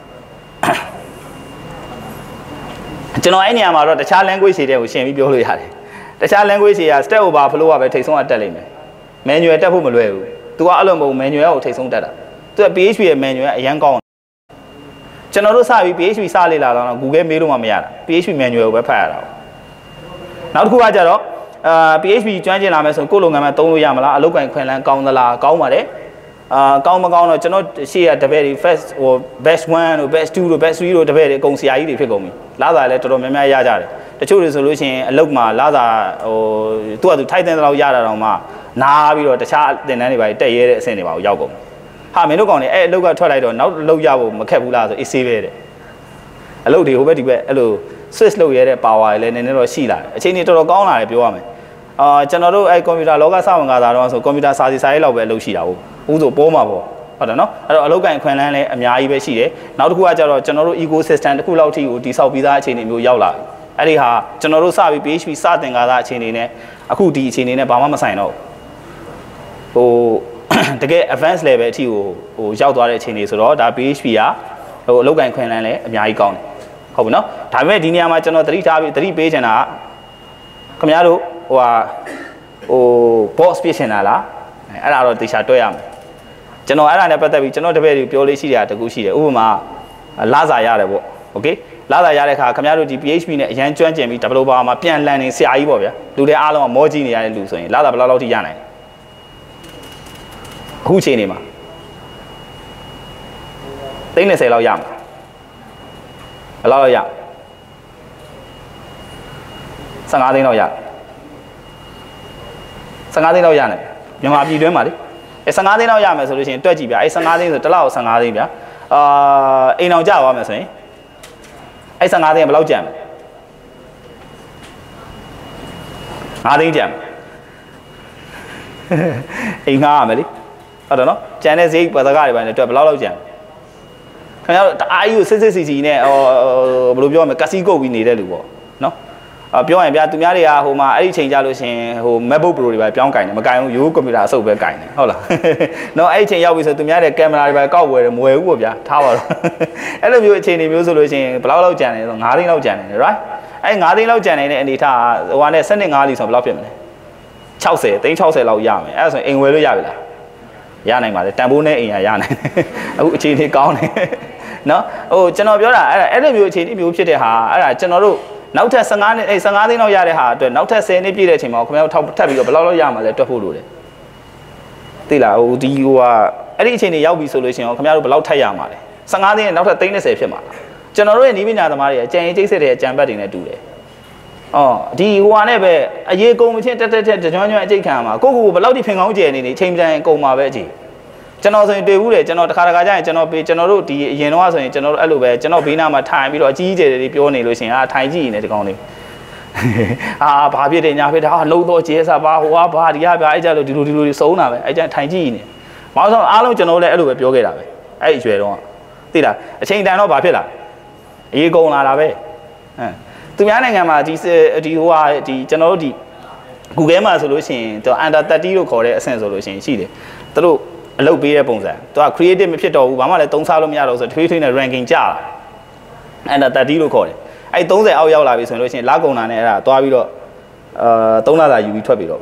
ကျွန်တော်အဲ့နေရာမှာတော့တခြား language တွေတွေကိုရှင်းပြီးပြောလို့ရတယ်တခြား language တွေက step overflow ကပဲထိတ်ဆုံးအတက်လိမ့်မယ် manual တက်ဖို့မလွယ်ဘူး तू ကအဲ့လိုမဟုတ် manual ကိုထိတ်ဆုံးတက်တာ तू က php ရဲ့ manual အရန်ကောင်းကျွန်တော်တို့စပြီး php စလေ့လာတော့ Google မေးလို့မှမရတာ php manual ကိုပဲဖတ်ရတာနောက်တစ်ခုကကြတော့အာ php ကျွမ်းကျင်လာမယ်ဆိုကိုယ့်လုပ်ငန်းမှာသုံးလို့ရမလားအလုပ်ကိုင်ခွင့်လန်းကောင်းသလားကောင်းပါတယ်အာကောင်းမကောင်းတော့ကျွန်တော်ရှေ့ရတပည့်တွေ first ဟို best one တို့ best two တို့ best three တို့တပည့်တွေအကုန်ဆရာကြီးတွေဖြစ်ကုန်ပြီလာစာလည်းတော်တော်များများရကြတယ်တချို့တွေဆိုလို့ရှိရင်အလုပ်မှာလာစာဟိုသူ့အတူထိုက်တဲ့လောက်ရတာတော့မှနားပြီးတော့တခြားသင်တန်းတွေပါတက်ရဲတဲ့အဆင့်တွေပါရောက်ကုန်ဟာမင်းတို့ကောင်တွေအဲ့အလုပ်ကထွက်လိုက်တော့နောက်အလုပ်ရဖို့မခက်ဘူးလားဆိုအေးဆေးပဲတဲ့အလုပ်တွေဟိုဘက်ဒီဘက်အဲ့လို switch လုပ်ရတဲ့ power တွေလည်းနည်းနည်းတော့ရှိလာတယ်အချိန်ကြီးတော်တော်ကောင်းလာတယ်ပြောရမယ်အာကျွန်တော်တို့အဲ့ computer လောကစဝင်ကစားတော့ဆို computer စာစီစာရေးလောက်ပဲအလုပ်ရှိတာဟုတ်ဥဆိုပေါ်မှာပေါ့ဟုတ်တယ်နော်အဲ့တော့အလုပ်ကိုင်ခွင့်လန်းလည်းအများကြီးပဲရှိတယ်နောက်တစ်ခုကကျတော့ကျွန်တော်တို့ ecosystem တစ်ခုလောက်ထိကိုတိဆောက်ပြီးသားအခြေအနေမျိုးရောက်လာပြီအဲ့ဒီဟာကျွန်တော်တို့စပြီး php စတင်ကားသားအခြေအနေနဲ့အခုဒီအခြေအနေနဲ့ဘာမှမဆိုင်တော့ဟိုတကယ် advanced level အထိကိုဟိုရောက်သွားတဲ့အခြေအနေဆိုတော့ဒါ php ကဟိုအလုပ်ကိုင်ခွင့်လန်းလည်းအများကြီးကောင်းတယ်ဟုတ်ပြီနော်ဒါပေမဲ့ဒီနေရာမှာကျွန်တော်သတိထားပြီးသတိပေးချင်တာကခင်ဗျားတို့ဟိုဟာဟို boss ပြစ်ချင်တာလားအဲ့ဒါတော့တေချာတွဲရမယ်ကျွန်တော်အဲ့ဒါနဲ့ပတ်သက်ပြီးကျွန်တော်တပည့်တွေပြောလေးရှိတာတကူရှိတယ်ဥပမာလာစာရတယ်ပေါ့โอเคလာစာရတဲ့ခါခင်ဗျားတို့ဒီ php နဲ့အရန်ကျွမ်းကျင်ပြီး developer မှာပြန်လန်နေဆရာကြီးပေါ့ဗျာလူတွေအားလုံးကမောကြီးနေရတဲ့လူဆိုရင်လာစာဘယ်လောက်လောက်ထိရနိုင်အခုချိန်နေမှာသိန်း20လောက်ရမှာဘယ်လောက်လောက်ရ15သိန်းလောက်ရ15သိန်းလောက်ရနိုင်မြန်မာပြည်တွင်းမှာလေအဲ15သိန်းလောက်ရမယ်ဆိုလို့ရှိရင်တွက်ကြည့်ဗျာအဲ15သိန်းဆိုတစ်လောက်15သိန်းဗျာအာအိမ်အောင်ကြသွားမယ်ဆိုရင်အဲ15သိန်းဘယ်လောက်ကျန်မလဲ5သိန်းကျန်အိမ်ငှားရမယ်လေဟုတ်တယ်နော်ကျန်တဲ့ဈေးပစကားတွေပိုင်းနဲ့တွက်ဘယ်လောက်လောက်ကျန်ခင်ဗျားတို့တအားကြီးကိုစစ်စစ်စီစီနဲ့ဟိုဘယ်လိုပြောမလဲကစီကုတ်ပြီးနေတဲ့လူပေါ့နော်ပြောရင်ဗျာသူများတွေကဟိုမှာအဲ့ဒီချိန်ကြလို့ရှင်ဟို MacBook Pro တွေပဲပြောင်းကင်တယ်မကင်ဘူးရိုးကွန်ပျူတာအစုပ်ပဲကင်တယ်ဟုတ်လားနော်အဲ့ဒီချိန်ရောက်ပြီဆိုသူများတွေကင်မရာတွေပဲကောက်ဝယ်တယ်မဝယ်ဘူးပေါ့ဗျာထားပါတော့အဲ့လိုမျိုးအခြေအနေမျိုးဆိုလို့ရှင်ဘယ်လောက်လောက်ကျန်လဲဆို5သိန်းလောက်ကျန်တယ် right အဲ့5သိန်းလောက်ကျန်နေတဲ့အနေထားဟိုဟာနဲ့စနစ်5လီဆိုဘယ်လောက်ဖြစ်မလဲ60သိန်း60လောက်ရမယ်အဲ့ဒါဆိုရင်အိမ်ဝယ်လို့ရပြီလားရနိုင်ပါလေတန်ဖိုးနဲ့အိမ်ရရနိုင်အခုအခြေအနေကောင်းတယ်နော်ဟိုကျွန်တော်ပြောတာအဲ့ဒါအဲ့လိုမျိုးအခြေအနေမျိုးဖြစ်တဲ့ဟာအဲ့ဒါကျွန်တော်တို့နောက်ထပ်15နှစ်အဲ15သိန်းလောက်ရတဲ့ဟာအတွက်နောက်ထပ်10နှစ်ပြည့်တဲ့အချိန်မှာခင်ဗျားတို့ထောက်ထပ်ပြီးတော့ဘယ်လောက်လောက်ရမှာလဲတွက်ဖို့လိုတယ်သိလားဟိုဒီဟိုကအဲ့ဒီအချိန်တွေရောက်ပြီဆိုလို့ရှိရင်ခင်ဗျားတို့ဘယ်လောက်ထပ်ရမှာလဲဆယ့်ငါးသိန်းနဲ့နောက်ထပ်သိန်း၂၀ဖြစ်မှာလားကျွန်တော်တို့ရဲ့နီးပညာသမားတွေအကြံရေးကျိတ်ဆက်တဲ့အကြံဘက်တွေနဲ့တူတယ်အော်ဒီဟိုဟာနဲ့ပဲအရေးကုန်မချင်းတက်တက်တက်ကြွကြွအကျိတ်ခံမှာကိုကိုကိုဘယ်လောက်ထိဖင်ကောင်းကျယ်နေနေချိန်ပြန်ကုန်မှာပဲအကြည့်ကျွန်တော်ဆိုရင်တွေ့ဘူးလေကျွန်တော်တခါတခါကျရင်ကျွန်တော်ပေးကျွန်တော်တို့ဒီအရင်တော့ဆိုရင်ကျွန်တော်တို့အဲ့လိုပဲကျွန်တော်ဘေးနားမှာထိုင်ပြီးတော့အကြီးအကျယ်တွေပြောနေလို့ရှိရင်အာထိုင်ကြည့်နေဒီကောင်လေးအာဘာဖြစ်တယ်ညာဖြစ်တယ်ဟာလှုပ်တော့ကျဲစားပါဟိုဟာဘာဒီကဗျာအဲ့ကြလို့ဒီလိုဒီလိုစုံတာပဲအဲ့ကြထိုင်ကြည့်နေမအောင်ဆုံးအားလုံးကျွန်တော်လည်းအဲ့လိုပဲပြောခဲ့တာပဲအဲ့အရွယ်တော့သိလားအချိန်တန်တော့ဘာဖြစ်လာအရေးကုန်လာတာပဲဟမ်သူများနိုင်ငံမှာဒီဒီဟိုဟာဒီကျွန်တော်တို့ဒီ Google မှာဆိုလို့ရှိရင်သူ under thirty လို့ခေါ်တဲ့အဆင့်ဆိုလို့ရှိရင်ရှိတယ်သူတို့အလုပ်ပေးတဲ့ပုံစံသူက creative မဖြစ်တော့ဘူးဘာမှလည်းသုံးစားလို့မရတော့ဆိုထွေးထွေးနဲ့ ranking ကျလာ under thirty လို့ခေါ်တယ်အဲ့သirtyအောက်ရောက်လာပြီဆိုလို့ရှိရင်လာကုန်တာနဲ့အဲ့ဒါသွားပြီးတော့အာသုံးလစာယူပြီးထွက်ပြီးတော့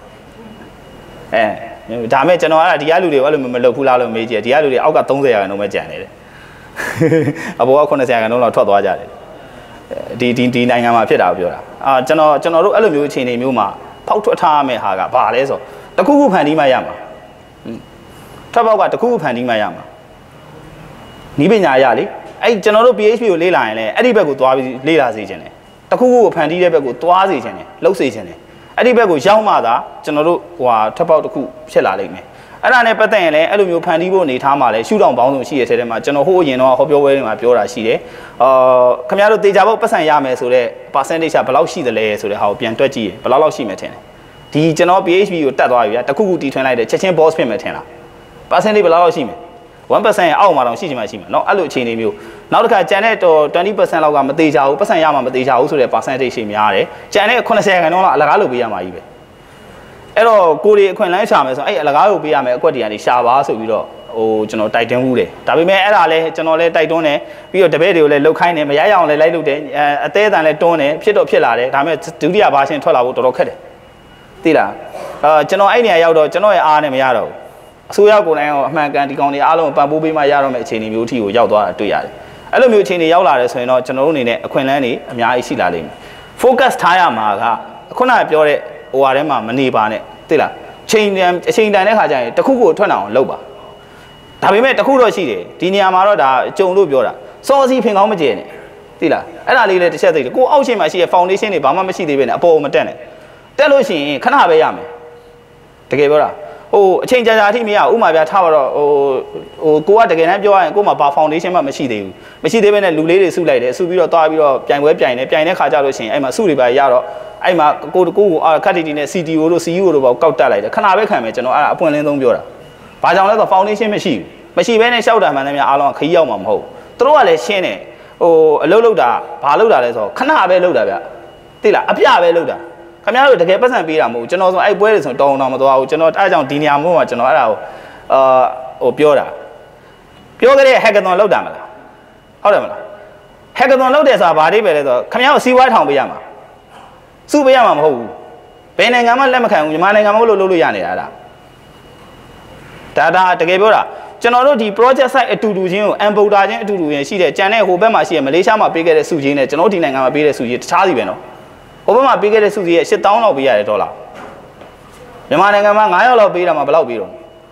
အဲဒါမဲ့ကျွန်တော်အဲ့ဒါဒီကလူတွေအဲ့လိုမလုပ်ဘူးလားလို့မေးကြည့်ဒီကလူတွေအောက်ကthirtyရာခိုင်နှုန်းပဲကြံနေတယ်အပေါ်ကeightyရာခိုင်နှုန်းလောက်ထွက်သွားကြတယ်ဒီဒီဒီနိုင်ငံမှာဖြစ်တာပြောတာအာကျွန်တော်ကျွန်တော်တို့အဲ့လိုမျိုးအခြေအနေမျိုးမှာဖောက်ထွက်ထားရမယ့်ဟာကဘာလဲဆိုတခုခုဖန်တီးမှရမှာထွက်ပေါက်ကတခုခုဖန်တီးမှရမှာနီးပညာရလေအဲ့ကျွန်တော်တို့ P H P ကိုလေ့လာရင်လည်းအဲ့ဒီဘက်ကိုသွားပြီးလေ့လာစေချင်တယ်တခုခုကိုဖန်တီးတဲ့ဘက်ကိုသွားစေချင်တယ်လှုပ်စေချင်တယ်အဲ့ဒီဘက်ကိုရောက်မှသာကျွန်တော်တို့ဟိုဟာထွက်ပေါက်တစ်ခုဖြစ်လာလိမ့်မယ်အဲ့ဒါနဲ့ပတ်သက်ရင်လည်းအဲ့လိုမျိုးဖန်တီးဖို့အနေထားမှာလည်းရှုထောင့်ပေါင်းစုံရှိရတဲ့ထဲမှာကျွန်တော်ဟိုအရင်တော့ဟောပြောပွဲတွေမှာပြောတာရှိတယ်အာခင်ဗျားတို့တေချာပေါက်ပတ်စံရမယ်ဆိုတော့ percentage ဘယ်လောက်ရှိသလဲဆိုတဲ့ဟာကိုပြန်တွက်ကြည့်ရင်ဘယ်လောက်လောက်ရှိမယ်ထင်တယ်ဒီကျွန်တော် P H P ကိုတက်သွားပြီဗျာတခုခုတီထွင်လိုက်တယ်ချက်ချင်း boss ဖြစ်မယ်ထင်လား percentage ဘယ်လောက်လောက်ရှိမယ်one percent ရဲ့အောက်မှာတော့ရှိချင်မှရှိမှာเนาะအဲ့လိုအခြေအနေမျိုးနောက်တစ်ခါကျန်တဲ့တော့twenty percent လောက်ကမသေးချဘူးပတ်စံရမှာမသေးချဘူးဆိုတဲ့ percentage ရှိများတယ်ကျန်တဲ့eightyရာခိုင်နှုန်းလောက်အလကားလုပ်ပေးရမှာကြီးပဲအဲ့တော့ကိုရီအခွင့်အလမ်းရှာမယ်ဆိုအဲ့အလကားလုပ်ပေးရမယ်အကွက်တွေကနေရှာပါဆိုပြီးတော့ဟိုကျွန်တော်တိုက်တွန်းဘူးတယ်ဒါပေမဲ့အဲ့ဒါလည်းကျွန်တော်လည်းတိုက်တွန်းတယ်ပြီးတော့တပည့်တွေကိုလည်းလှုပ်ခိုင်းတယ်မရရအောင်လည်းလိုက်လုပ်တယ်အသေးအတန်လည်းတွန်းတယ်ဖြစ်တော့ဖြစ်လာတယ်ဒါပေမဲ့ဒုတိယဘာရှင်ထွက်လာဖို့တော်တော်ခက်တယ်သိလားအာကျွန်တော်အဲ့နေရာရောက်တော့ကျွန်တော်ရဲ့အားနဲ့မရတော့ဘူးအစိုးရကိုယ်တိုင်ကအမှန်ကန်ဒီကောင်တွေအားလုံးပံ့ပိုးပေးမှရတော့မယ့်အခြေအနေမျိုးအထိကိုရောက်သွားတာတွေ့ရတယ်အဲ့လိုမျိုးအခြေအနေရောက်လာတယ်ဆိုရင်တော့ကျွန်တော်တို့အနေနဲ့အခွင့်အလမ်းတွေအများကြီးရှိလာလိမ့်မယ် focus ထားရမှာကခုနကပြောတဲ့ဟိုဟာထဲမှာမနေပါနဲ့သိလားချိန်တန်အချိန်တန်တဲ့ခါကျရင်တခုခုထွက်အောင်လုပ်ပါဒါပေမဲ့တခုတော့ရှိတယ်ဒီနေရာမှာတော့ဒါကြုံလို့ပြောတာစောစီဖင်ကောင်းမကျဲနဲ့သိလားအဲ့ဒါလေးလည်းတစ်ချက်သိတယ်ကိုအောက်ရှင်မှာရှိတဲ့ foundation တွေဘာမှမရှိသေးပဲနဲ့အပေါ်မတက်နဲ့တက်လို့ရှိရင်ခဏပဲရမယ်တကယ်ပြောတာဟိုအချိန်ကြာကြာအထိမရဥမာပြထားပါတော့ဟိုဟိုကိုကတကယ်တမ်းပြောရရင်ကို့မှာဘာ foundation မှမရှိသေးဘူးမရှိသေးပဲနဲ့လူလေးတွေစုလိုက်တယ်စုပြီးတော့တွားပြီးတော့ပြိုင်ပွဲပြိုင်တယ်ပြိုင်တဲ့ခါကြလို့ရှိရင်အဲ့မှာစုတွေပါရတော့အဲ့မှာကိုကိုကိုခက်တီတီနဲ့ C T O တို့ C E O တို့ပေါ့ကောက်တက်လိုက်တယ်ခဏပဲခံမယ်ကျွန်တော်အဲ့ဒါအပွင့်လင်းဆုံးပြောတာဘာကြောင့်လဲဆို foundation မရှိဘူးမရှိဘဲနဲ့ရှောက်တာမှန်တယ်များအားလုံးခရီးရောက်မှာမဟုတ်ဘူးသူတို့ကလည်းရှင်းတယ်ဟိုအလုပ်လုပ်တာဘာလုပ်တာလဲဆိုတော့ခဏပဲလုပ်တာဗျသိလားအပြပဲလုပ်တာခင်ဗျားတို့တကယ်ပတ်စံပေးတာမဟုတ်ဘူးကျွန်တော်ဆိုအဲ့ပွဲတွေဆိုတောင်းတောင်းမသွားဘူးကျွန်တော်အဲ့အကြောင်းဒီနေရာမျိုးမှာကျွန်တော်အဲ့ဒါကိုအာဟိုပြောတာပြောကြတဲ့ hackathon လောက်တာမလားဟုတ်တယ်မလား hackathon လောက်တယ်ဆိုတာဘာတွေပဲလဲဆိုတော့ခင်ဗျားတို့စီးပွားထောင်ပေးရမှာစုပေးရမှာမဟုတ်ဘူးဘယ်နိုင်ငံမှလက်မခံဘူးမြန်မာနိုင်ငံမှာလို့လုပ်လို့ရနေတာအဲ့ဒါဒါဒါတကယ်ပြောတာကျွန်တော်တို့ဒီ project site အတူတူချင်းကို unboulder ချင်းအတူတူရင်ရှိတဲ့ကြံတဲ့ဟိုဘက်မှာရှိတဲ့မလေးရှားမှာပေးခဲ့တဲ့စုချင်းနဲ့ကျွန်တော်ဒီနိုင်ငံမှာပေးတဲ့စုချင်းတခြားစီပဲနော်ဟိုဘက်မှာပေးခဲ့တဲ့စုစည်းရဲ့eight thousandလောက်ပေးရတယ်ဒေါ်လာမြန်မာနိုင်ငံမှာnineယောက်လောက်ပေးတာမှဘယ်လောက်ပေးတော့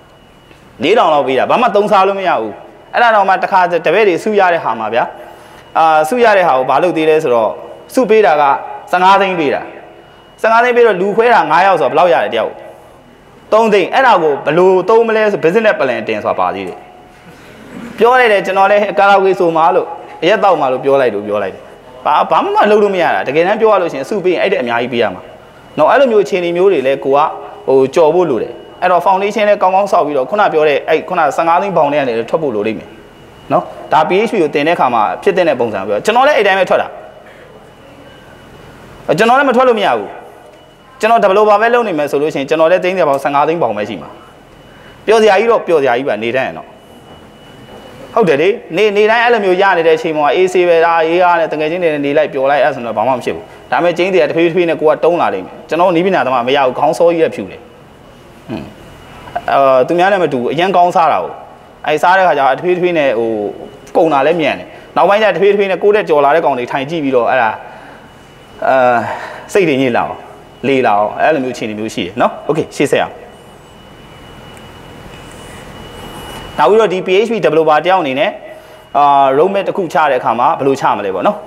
four thousandလောက်ပေးတာဘာမှသုံးစားလို့မရဘူးအဲ့ဒါတော့မှတစ်ခါတပည့်တွေစုရတဲ့ဟာမှာဗျာအာစုရတဲ့ဟာကိုဘာလုပ်သေးလဲဆိုတော့စုပေးတာကfifteenသိန်းပေးတာfifteenသိန်းပေးတော့လူခွဲတာnineယောက်ဆိုတော့ဘယ်လောက်ရတယ်တယောက်threeသိန်းအဲ့ဒါကိုဘယ်လိုသုံးမလဲဆို business plan တင်ဆိုတာပါသေးတယ်ပြောလိုက်တယ်ကျွန်တော်လည်းကာလာဝေဆိုမှာလို့အရက်တောက်မှာလို့ပြောလိုက်လို့ပြောလိုက်တယ်ဘာဘာမှမလုပ်လို့မရတာတကယ်တမ်းပြောရလို့ရှိရင်အစုပေးရင်အဲ့တဲ့အများကြီးပေးရမှာနော်အဲ့လိုမျိုးအခြေအနေမျိုးတွေလဲကိုကဟိုကြော်ဖို့လိုတယ်အဲ့တော့ foundation လဲကောင်းကောင်းဆောက်ပြီးတော့ခုနပြောတဲ့အဲ့ခုနfifteenသိန်းပေါင်တဲ့ကနေထွက်ဖို့လိုလိမ့်မယ်နော်ဒါ P H P ကိုတင်တဲ့ခါမှာဖြစ်တဲ့ပုံစံပြောကျွန်တော်လည်းအဲ့တိုင်းပဲထွက်တာကျွန်တော်လည်းမထွက်လို့မရဘူးကျွန်တော် developer ပဲလုပ်နေမယ်ဆိုလို့ရှိရင်ကျွန်တော်လည်းသိန်းတဲ့ပေါင်fifteenသိန်းပေါင်ပဲရှိမှာပျော်စရာကြီးတော့ပျော်စရာကြီးပါနေတတ်ရင်တော့ဟုတ်တယ်လေနေနေတိုင်းအဲ့လိုမျိုးရနေတဲ့အချိန်မှာအေးဆေးပဲဒါအေးအားနဲ့တကယ်ချင်းနေနေလိုက်ပျော်လိုက်အဲ့ဆိုတော့ဘာမှမဖြစ်ဘူးဒါပေမဲ့ကျင်းတွေကတဖြည်းဖြည်းနဲ့ကိုကတုံးလာလိမ့်မယ်ကျွန်တော်နီးပညာသမားမရဘူးခေါင်းစောကြီးရဖြူတယ်ဟွန်းအာသူများလည်းမတူအရင်ကောင်းစားတာကိုအဲ့စားတဲ့ခါကျတော့တဖြည်းဖြည်းနဲ့ဟိုကုံတာလည်းမြန်တယ်နောက်ပိုင်းကျတဖြည်းဖြည်းနဲ့ကိုယ့်တဲ့ကြော်လာတဲ့ကောင်တွေထိုင်ကြည့်ပြီးတော့အဲ့ဒါအာစိတ်တွေညစ်လာအောင်လေလာအောင်အဲ့လိုမျိုးအခြေအနေမျိုးရှိတယ်နော်โอเคရှေ့ဆက်အောင်နောက်ပြီးတော့ဒီ P H P developer တယောက်အနေနဲ့အာ roadmap တစ်ခုချတဲ့အခါမှာဘယ်လိုချမလဲပေါ့နော်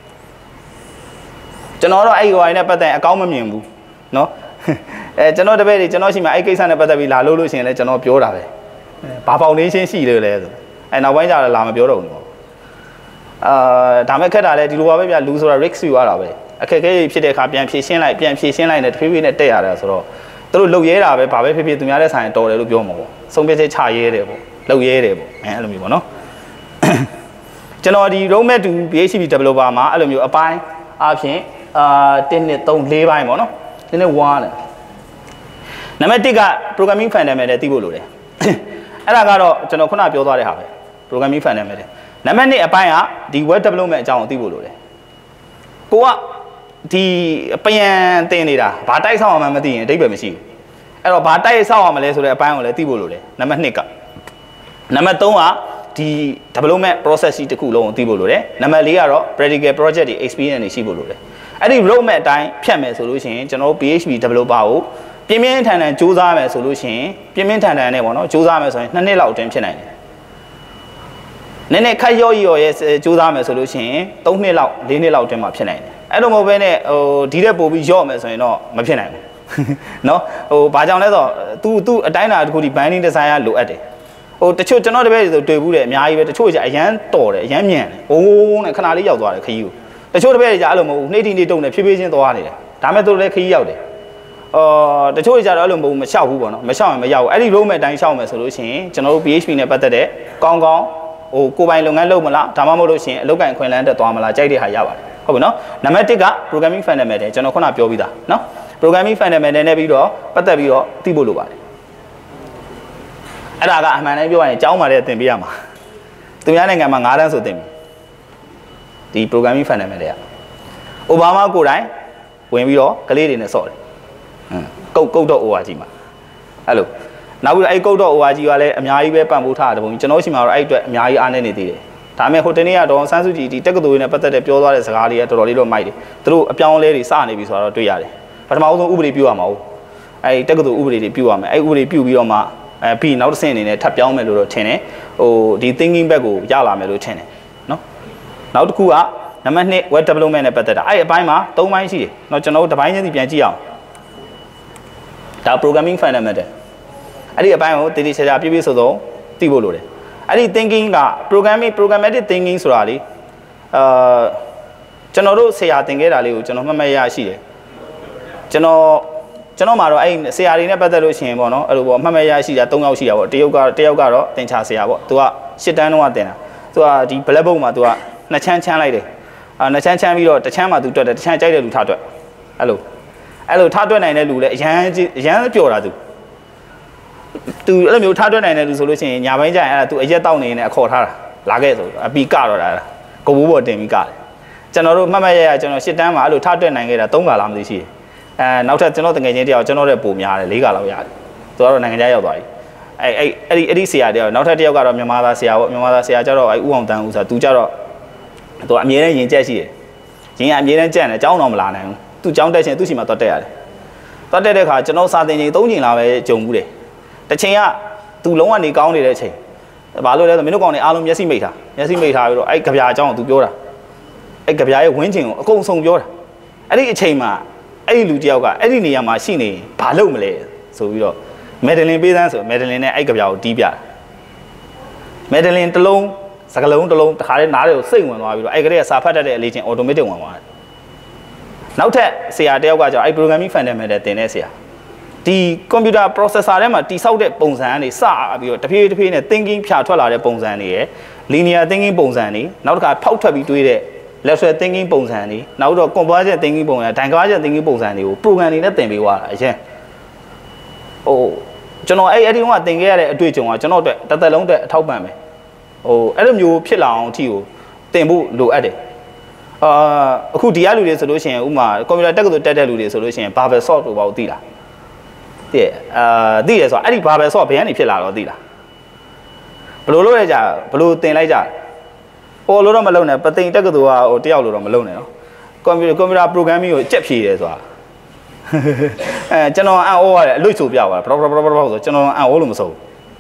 ကျွန်တော်တော့အဲ့ဒီဟိုင်းနဲ့ပတ်သက်အကောင်းမမြင်ဘူးเนาะအဲကျွန်တော်တပည့်တွေကျွန်တော်ရှိမှအဲ့ကိစ္စနဲ့ပတ်သက်ပြီးလာလို့လို့ရှိရင်လည်းကျွန်တော်ပြောတာပဲဘာ foundation ရှိလို့လဲဆိုအဲနောက်ပိုင်းကျတော့လာမပြောတော့ဘူးပေါ့အာဒါမဲ့ခက်တာလဲဒီလိုပါပဲဗျလူဆိုတာ risk ယူရတာပဲအခက်အခဲဖြစ်တဲ့အခါပြန်ဖြည့်ရှင်းလိုက်ပြန်ဖြည့်ရှင်းလိုက်နဲ့တဖြည်းဖြည်းနဲ့တက်ရတယ်ဆိုတော့သူတို့လှုပ်ရဲတာပဲဘာပဲဖြစ်ဖြစ်သူများတဲ့ဆိုင်တော်တယ်လို့ပြောမှာပေါ့ဆုံးဖြတ်ချက်ချရဲတယ်ပေါ့လှုပ်ရဲတယ်ပေါ့အဲအဲ့လိုမျိုးပေါ့နော်ကျွန်တော်ဒီ roadmap to P H P developer မှာအဲ့လိုမျိုးအပိုင်းအပြင်အာoneနှစ်three fourပိုင်းပေါ့နော်ဒီနေ့oneတယ်နံပါတ်oneက programming fundamental သိဖို့လိုတယ်အဲ့ဒါကတော့ကျွန်တော်ခုနပြောသွားတဲ့ဟာပဲ programming fundamental နံပါတ်twoအပိုင်းကဒီ web development အကြောင်းကိုသိဖို့လိုတယ်ကိုကဒီပြန်တင်နေတာဘာတိုက်ဆောက်အောင်မှမသိရင်အဓိပ္ပာယ်မရှိဘူးအဲ့တော့ဘာတိုက်ဆောက်အောင်မလဲဆိုတဲ့အပိုင်းကိုလည်းသိဖို့လိုတယ်နံပါတ်twoကနံပါတ်threeကဒီ development process တစ်ခုလုံးကိုသိဖို့လိုတယ်နံပါတ်fourကတော့ practical project တွေ experience တွေရှိဖို့လိုတယ်အဲ့ဒီ roadmap အတိုင်းဖြတ်မယ်ဆိုလို့ရှိရင်ကျွန်တော်တို့ P H P developer ကိုပြင်းပြင်းထန်ထန်စူးစမ်းမယ်ဆိုလို့ရှိရင်ပြင်းပြင်းထန်ထန်နဲ့ပေါ့နော်စူးစမ်းမယ်ဆိုရင်twoနှစ်လောက်အတွင်းဖြစ်နိုင်တယ်နည်းနည်းခက်ရော့ရော့ရဲ့စူးစမ်းမယ်ဆိုလို့ရှိရင်threeနှစ်လောက်fourနှစ်လောက်အတွင်းမှာဖြစ်နိုင်တယ်အဲ့လိုမဟုတ်ဘဲနဲ့ဟိုဒီတဲ့ပို့ပြီးရော့မယ်ဆိုရင်တော့မဖြစ်နိုင်ဘူးเนาะဟိုဘာကြောင့်လဲဆိုတော့ तू तू အတိုင်းတာတစ်ခုဒီ binding design ကလိုအပ်တယ်ဟိုတချို့ကျွန်တော်တပည့်တွေဆိုတွေ့ဘူးတယ်အများကြီးပဲတချို့ကျအရန်တော်တယ်အရန်မြန်တယ်အိုးနဲ့ခဏလေးရောက်သွားတယ်ခရီးကိုတချို့တပည့်တွေကျအဲ့လိုမဟုတ်ဘူးနှိမ့်တိနှိမ့်တုံနဲ့ဖြည်းဖြည်းချင်းသွားနေတယ်ဒါမဲ့သူတို့လည်းခရီးရောက်တယ်အော်တချို့ကျတော့အဲ့လိုမဟုတ်ဘူးမလျှောက်ဘူးပေါ့နော်မလျှောက်ရင်မရောက်ဘူးအဲ့ဒီ roadmap တိုင်းလျှောက်မယ်ဆိုလို့ရှိရင်ကျွန်တော်တို့ P H P နဲ့ပတ်သက်တဲ့ကောင်းကောင်းဟိုကိုယ်ပိုင်လုပ်ငန်းလုပ်မလားဒါမှမဟုတ်လို့ရှိရင်အလုပ်ကိုင်ခွင့်လန်းတက်သွားမလားကြိုက်တဲ့ဟာရပါတယ်ဟုတ်ပြီနော်နံပါတ်oneက programming fundamental ကျွန်တော်ခုနပြောပြီးသားနော် programming fundamental နဲ့ပြီးတော့ပတ်သက်ပြီးတော့သိဖို့လိုပါတယ်အဲ့ဒါကအမှန်တမ်းပြောရရင်အကြောင်းမှလည်းသင်ပေးရမှာသူများနိုင်ငံမှာnineတန်းဆိုသင်ပြီဒီ programming fundamental ကအိုဘားမားကိုယ်တိုင်ဝင်ပြီးတော့ကလေးတွေနဲ့ဆော့တယ်ဟမ်ကုတ်ကုတ်တော့ org မှာအဲ့လိုနောက်ပြီးတော့အဲ့ကုတ်တော့ org ကလည်းအများကြီးပဲပံ့ပိုးထားတဲ့ပုံကျွန်တော်ရှိမှာတော့အဲ့အတွက်အများကြီးအားနေနေသေးတယ်ဒါပေမဲ့ဟိုတနေ့ကတော့ဆန်းစုကြည်ဒီတက္ကသိုလ်နဲ့ပတ်သက်တဲ့ပြောသွားတဲ့စကားလေးကတော်တော်လေးတော့မိုက်တယ်သူတို့အပြောင်းအလဲတွေစနေပြီဆိုတော့တွေ့ရတယ်ပထမဆုံးဥပဒေပြုရမှာဟုတ်အဲ့တက္ကသိုလ်ဥပဒေတွေပြုရမယ်အဲ့ဥပဒေပြုပြီးတော့မှအဲပြီးနောက်တစ်ဆင့်အနေနဲ့ထပ်ပြောင်းမယ်လို့တော့ထင်တယ်ဟိုဒီ thinking back ကိုရလာမယ်လို့ထင်တယ်နော်နောက်တစ်ခုကနံပါတ်two web development နဲ့ပတ်သက်တာအဲ့အပိုင်းမှာthreeပိုင်းရှိတယ်เนาะကျွန်တော်တို့တစ်ပိုင်းချင်းစီပြန်ကြည့်အောင်ဒါ programming fundamental အဲ့ဒီအပိုင်းကိုတည်တည်ချာချာပြည့်ပြည့်စုံစုံသိဖို့လိုတယ်အဲ့ဒီ thinking က programming programmatic thinking ဆိုတာလေအာကျွန်တော်တို့ဆရာသင်ခဲ့တာလေးကိုကျွန်တော်မှတ်မှတ်ရရှိတယ်ကျွန်တော်ကျွန်တော်မှာတော့အဲ့ဆရာတွေနဲ့ပတ်သက်လို့ရှိရင်ပေါ့နော်အဲ့လိုပေါ့မှတ်မှတ်ရရှိတာthreeယောက်ရှိတာပေါ့တယောက်ကတယောက်ကတော့သင်ချာဆရာပေါ့သူကeightတန်းတော့တင်တာသူကဒီ blackboard မှာသူကနှစ်ချမ်းချမ်းလိုက်တယ်အာနှစ်ချမ်းချမ်းပြီးတော့တစ်ချမ်းမှာသူတွက်တယ်တစ်ချမ်းကြိုက်တဲ့လူထားတွက်အဲ့လိုအဲ့လိုထားတွက်နိုင်တဲ့လူလည်းအရန်အရန်ပျော်တာသူသူအဲ့လိုမျိုးထားတွက်နိုင်တဲ့လူဆိုလို့ရှိရင်ညာပိုင်းကျရင်အဲ့ဒါသူအရက်တောက်နေနေအခေါ်ထားတာလာခဲ့ဆိုအပီကတော့တာကိုဘိုးပေါ်တင်ပြီးကတယ်ကျွန်တော်တို့မှတ်မှတ်ရရကျွန်တော်eightတန်းမှာအဲ့လိုထားတွက်နိုင်ခဲ့တာthreeခါလားမသိရှိတယ်အဲနောက်ထပ်ကျွန်တော်တကယ်ချင်းတယောက်ကျွန်တော်တဲ့ပုံများတယ်fourခါလောက်ရတယ်သူကတော့နိုင်ငံခြားရောက်သွားပြီအဲ့အဲ့အဲ့ဒီအဲ့ဒီဆရာတယောက်နောက်ထပ်တယောက်ကတော့မြန်မာသားဆရာပေါ့မြန်မာသားဆရာကျတော့အဲ့ဥအောင်တန်းဦးဆိုသူကျတော့သူအမြဲတမ်းရင်ကြက်ရှိတယ်ရင်ကအမြဲတမ်းကြက်တယ်အကြောင်းတော့မလာနိုင်ဘူးသူအကြောင်းတက်ချင်းသူ့ရှိမှာတော့တက်ရတယ်တော့တက်တဲ့ခါကျွန်တော်စာသင်ချိန်threeချိန်လာပဲကြုံဘူးတယ်တစ်ချိန်ကသူလုံးဝနေကောင်းနေတဲ့အချိန်ဘာလို့လဲဆိုမင်းတို့ကောင်တွေအားလုံးမျက်စိမိတ်ထားမျက်စိမိတ်ထားပြီးတော့အဲ့ကြပြာအကြောင်းကိုသူပြောတာအဲ့ကြပြာရဲ့ဝင်းချင်ကိုအကုန်ဆုံးပြောတာအဲ့ဒီအချိန်မှာအဲ့ဒီလူတယောက်ကအဲ့ဒီနေရာမှာရှိနေဘာလုပ်မလဲဆိုပြီးတော့မယ်ဒလင်ပေးစမ်းဆိုမယ်ဒလင်နဲ့အဲ့ကြပြာကိုတီးပြမယ်ဒလင်တစ်လုံးစကလုံးတစ်လုံးတစ်ခါလေးနားတွေကိုစိတ်ဝင်သွားပြီးတော့အဲ့ကလေးကစာဖတ်တတ်တဲ့အလေးချင်း automatic ဝင်သွားတယ်နောက်ထပ်ဆရာတယောက်ကကျတော့အဲ့ programming fundamental တင်တဲ့ဆရာဒီ computer processor ထဲမှာတိဆောက်တဲ့ပုံစံကနေစပြီးတော့တဖြည်းတဖြည်းနဲ့ thinking ဖြာထွက်လာတဲ့ပုံစံတွေရယ် linear thinking ပုံစံတွေနောက်တစ်ခါဖောက်ထွက်ပြီးတွေးတဲ့ lateral thinking ပုံစံတွေနောက်တော့ convergent thinking ပုံစံ divergent thinking ပုံစံတွေကို program တွေနဲ့သင်ပေးသွားတာအရင်ဟိုကျွန်တော်အဲ့အဲ့ဒီတော့သင်ခဲ့ရတဲ့အတွေ့အကြုံကကျွန်တော်အတွက်တစ်သက်လုံးအတွက်အထောက်ပံ့ပဲဟိုအဲ့လိုမျိုးဖြစ်လာအောင်အထိကိုသင်ဖို့လိုအပ်တယ်အာအခုဒီရလူတွေဆိုလို့ရှိရင်ဥမာကွန်ပျူတာတက်ကတူတက်တဲ့လူတွေဆိုလို့ရှိရင် Babel soft တို့ဘာလို့သိလားသိရအာသိရဆိုတော့အဲ့ဒီ Babel soft ဘယ်ကနေဖြစ်လာတော့သိလားဘယ်လိုလုပ်ရကြဘယ်လိုသင်လိုက်ကြပေါ်လို့တော့မလုပ်နဲ့ပသိမ်တက်ကတူကဟိုတယောက်လို့တော့မလုပ်နဲ့နော်ကွန်ပျူတာကွန်ပျူတာ programming ကိုကြက်ဖြေတယ်ဆိုတာအဲကျွန်တော်အံ့ဩရတယ်အလွတ်ဆိုပြပါဘလောဘလောဘလောဆိုကျွန်တော်အံ့ဩလို့မစိုးဘူး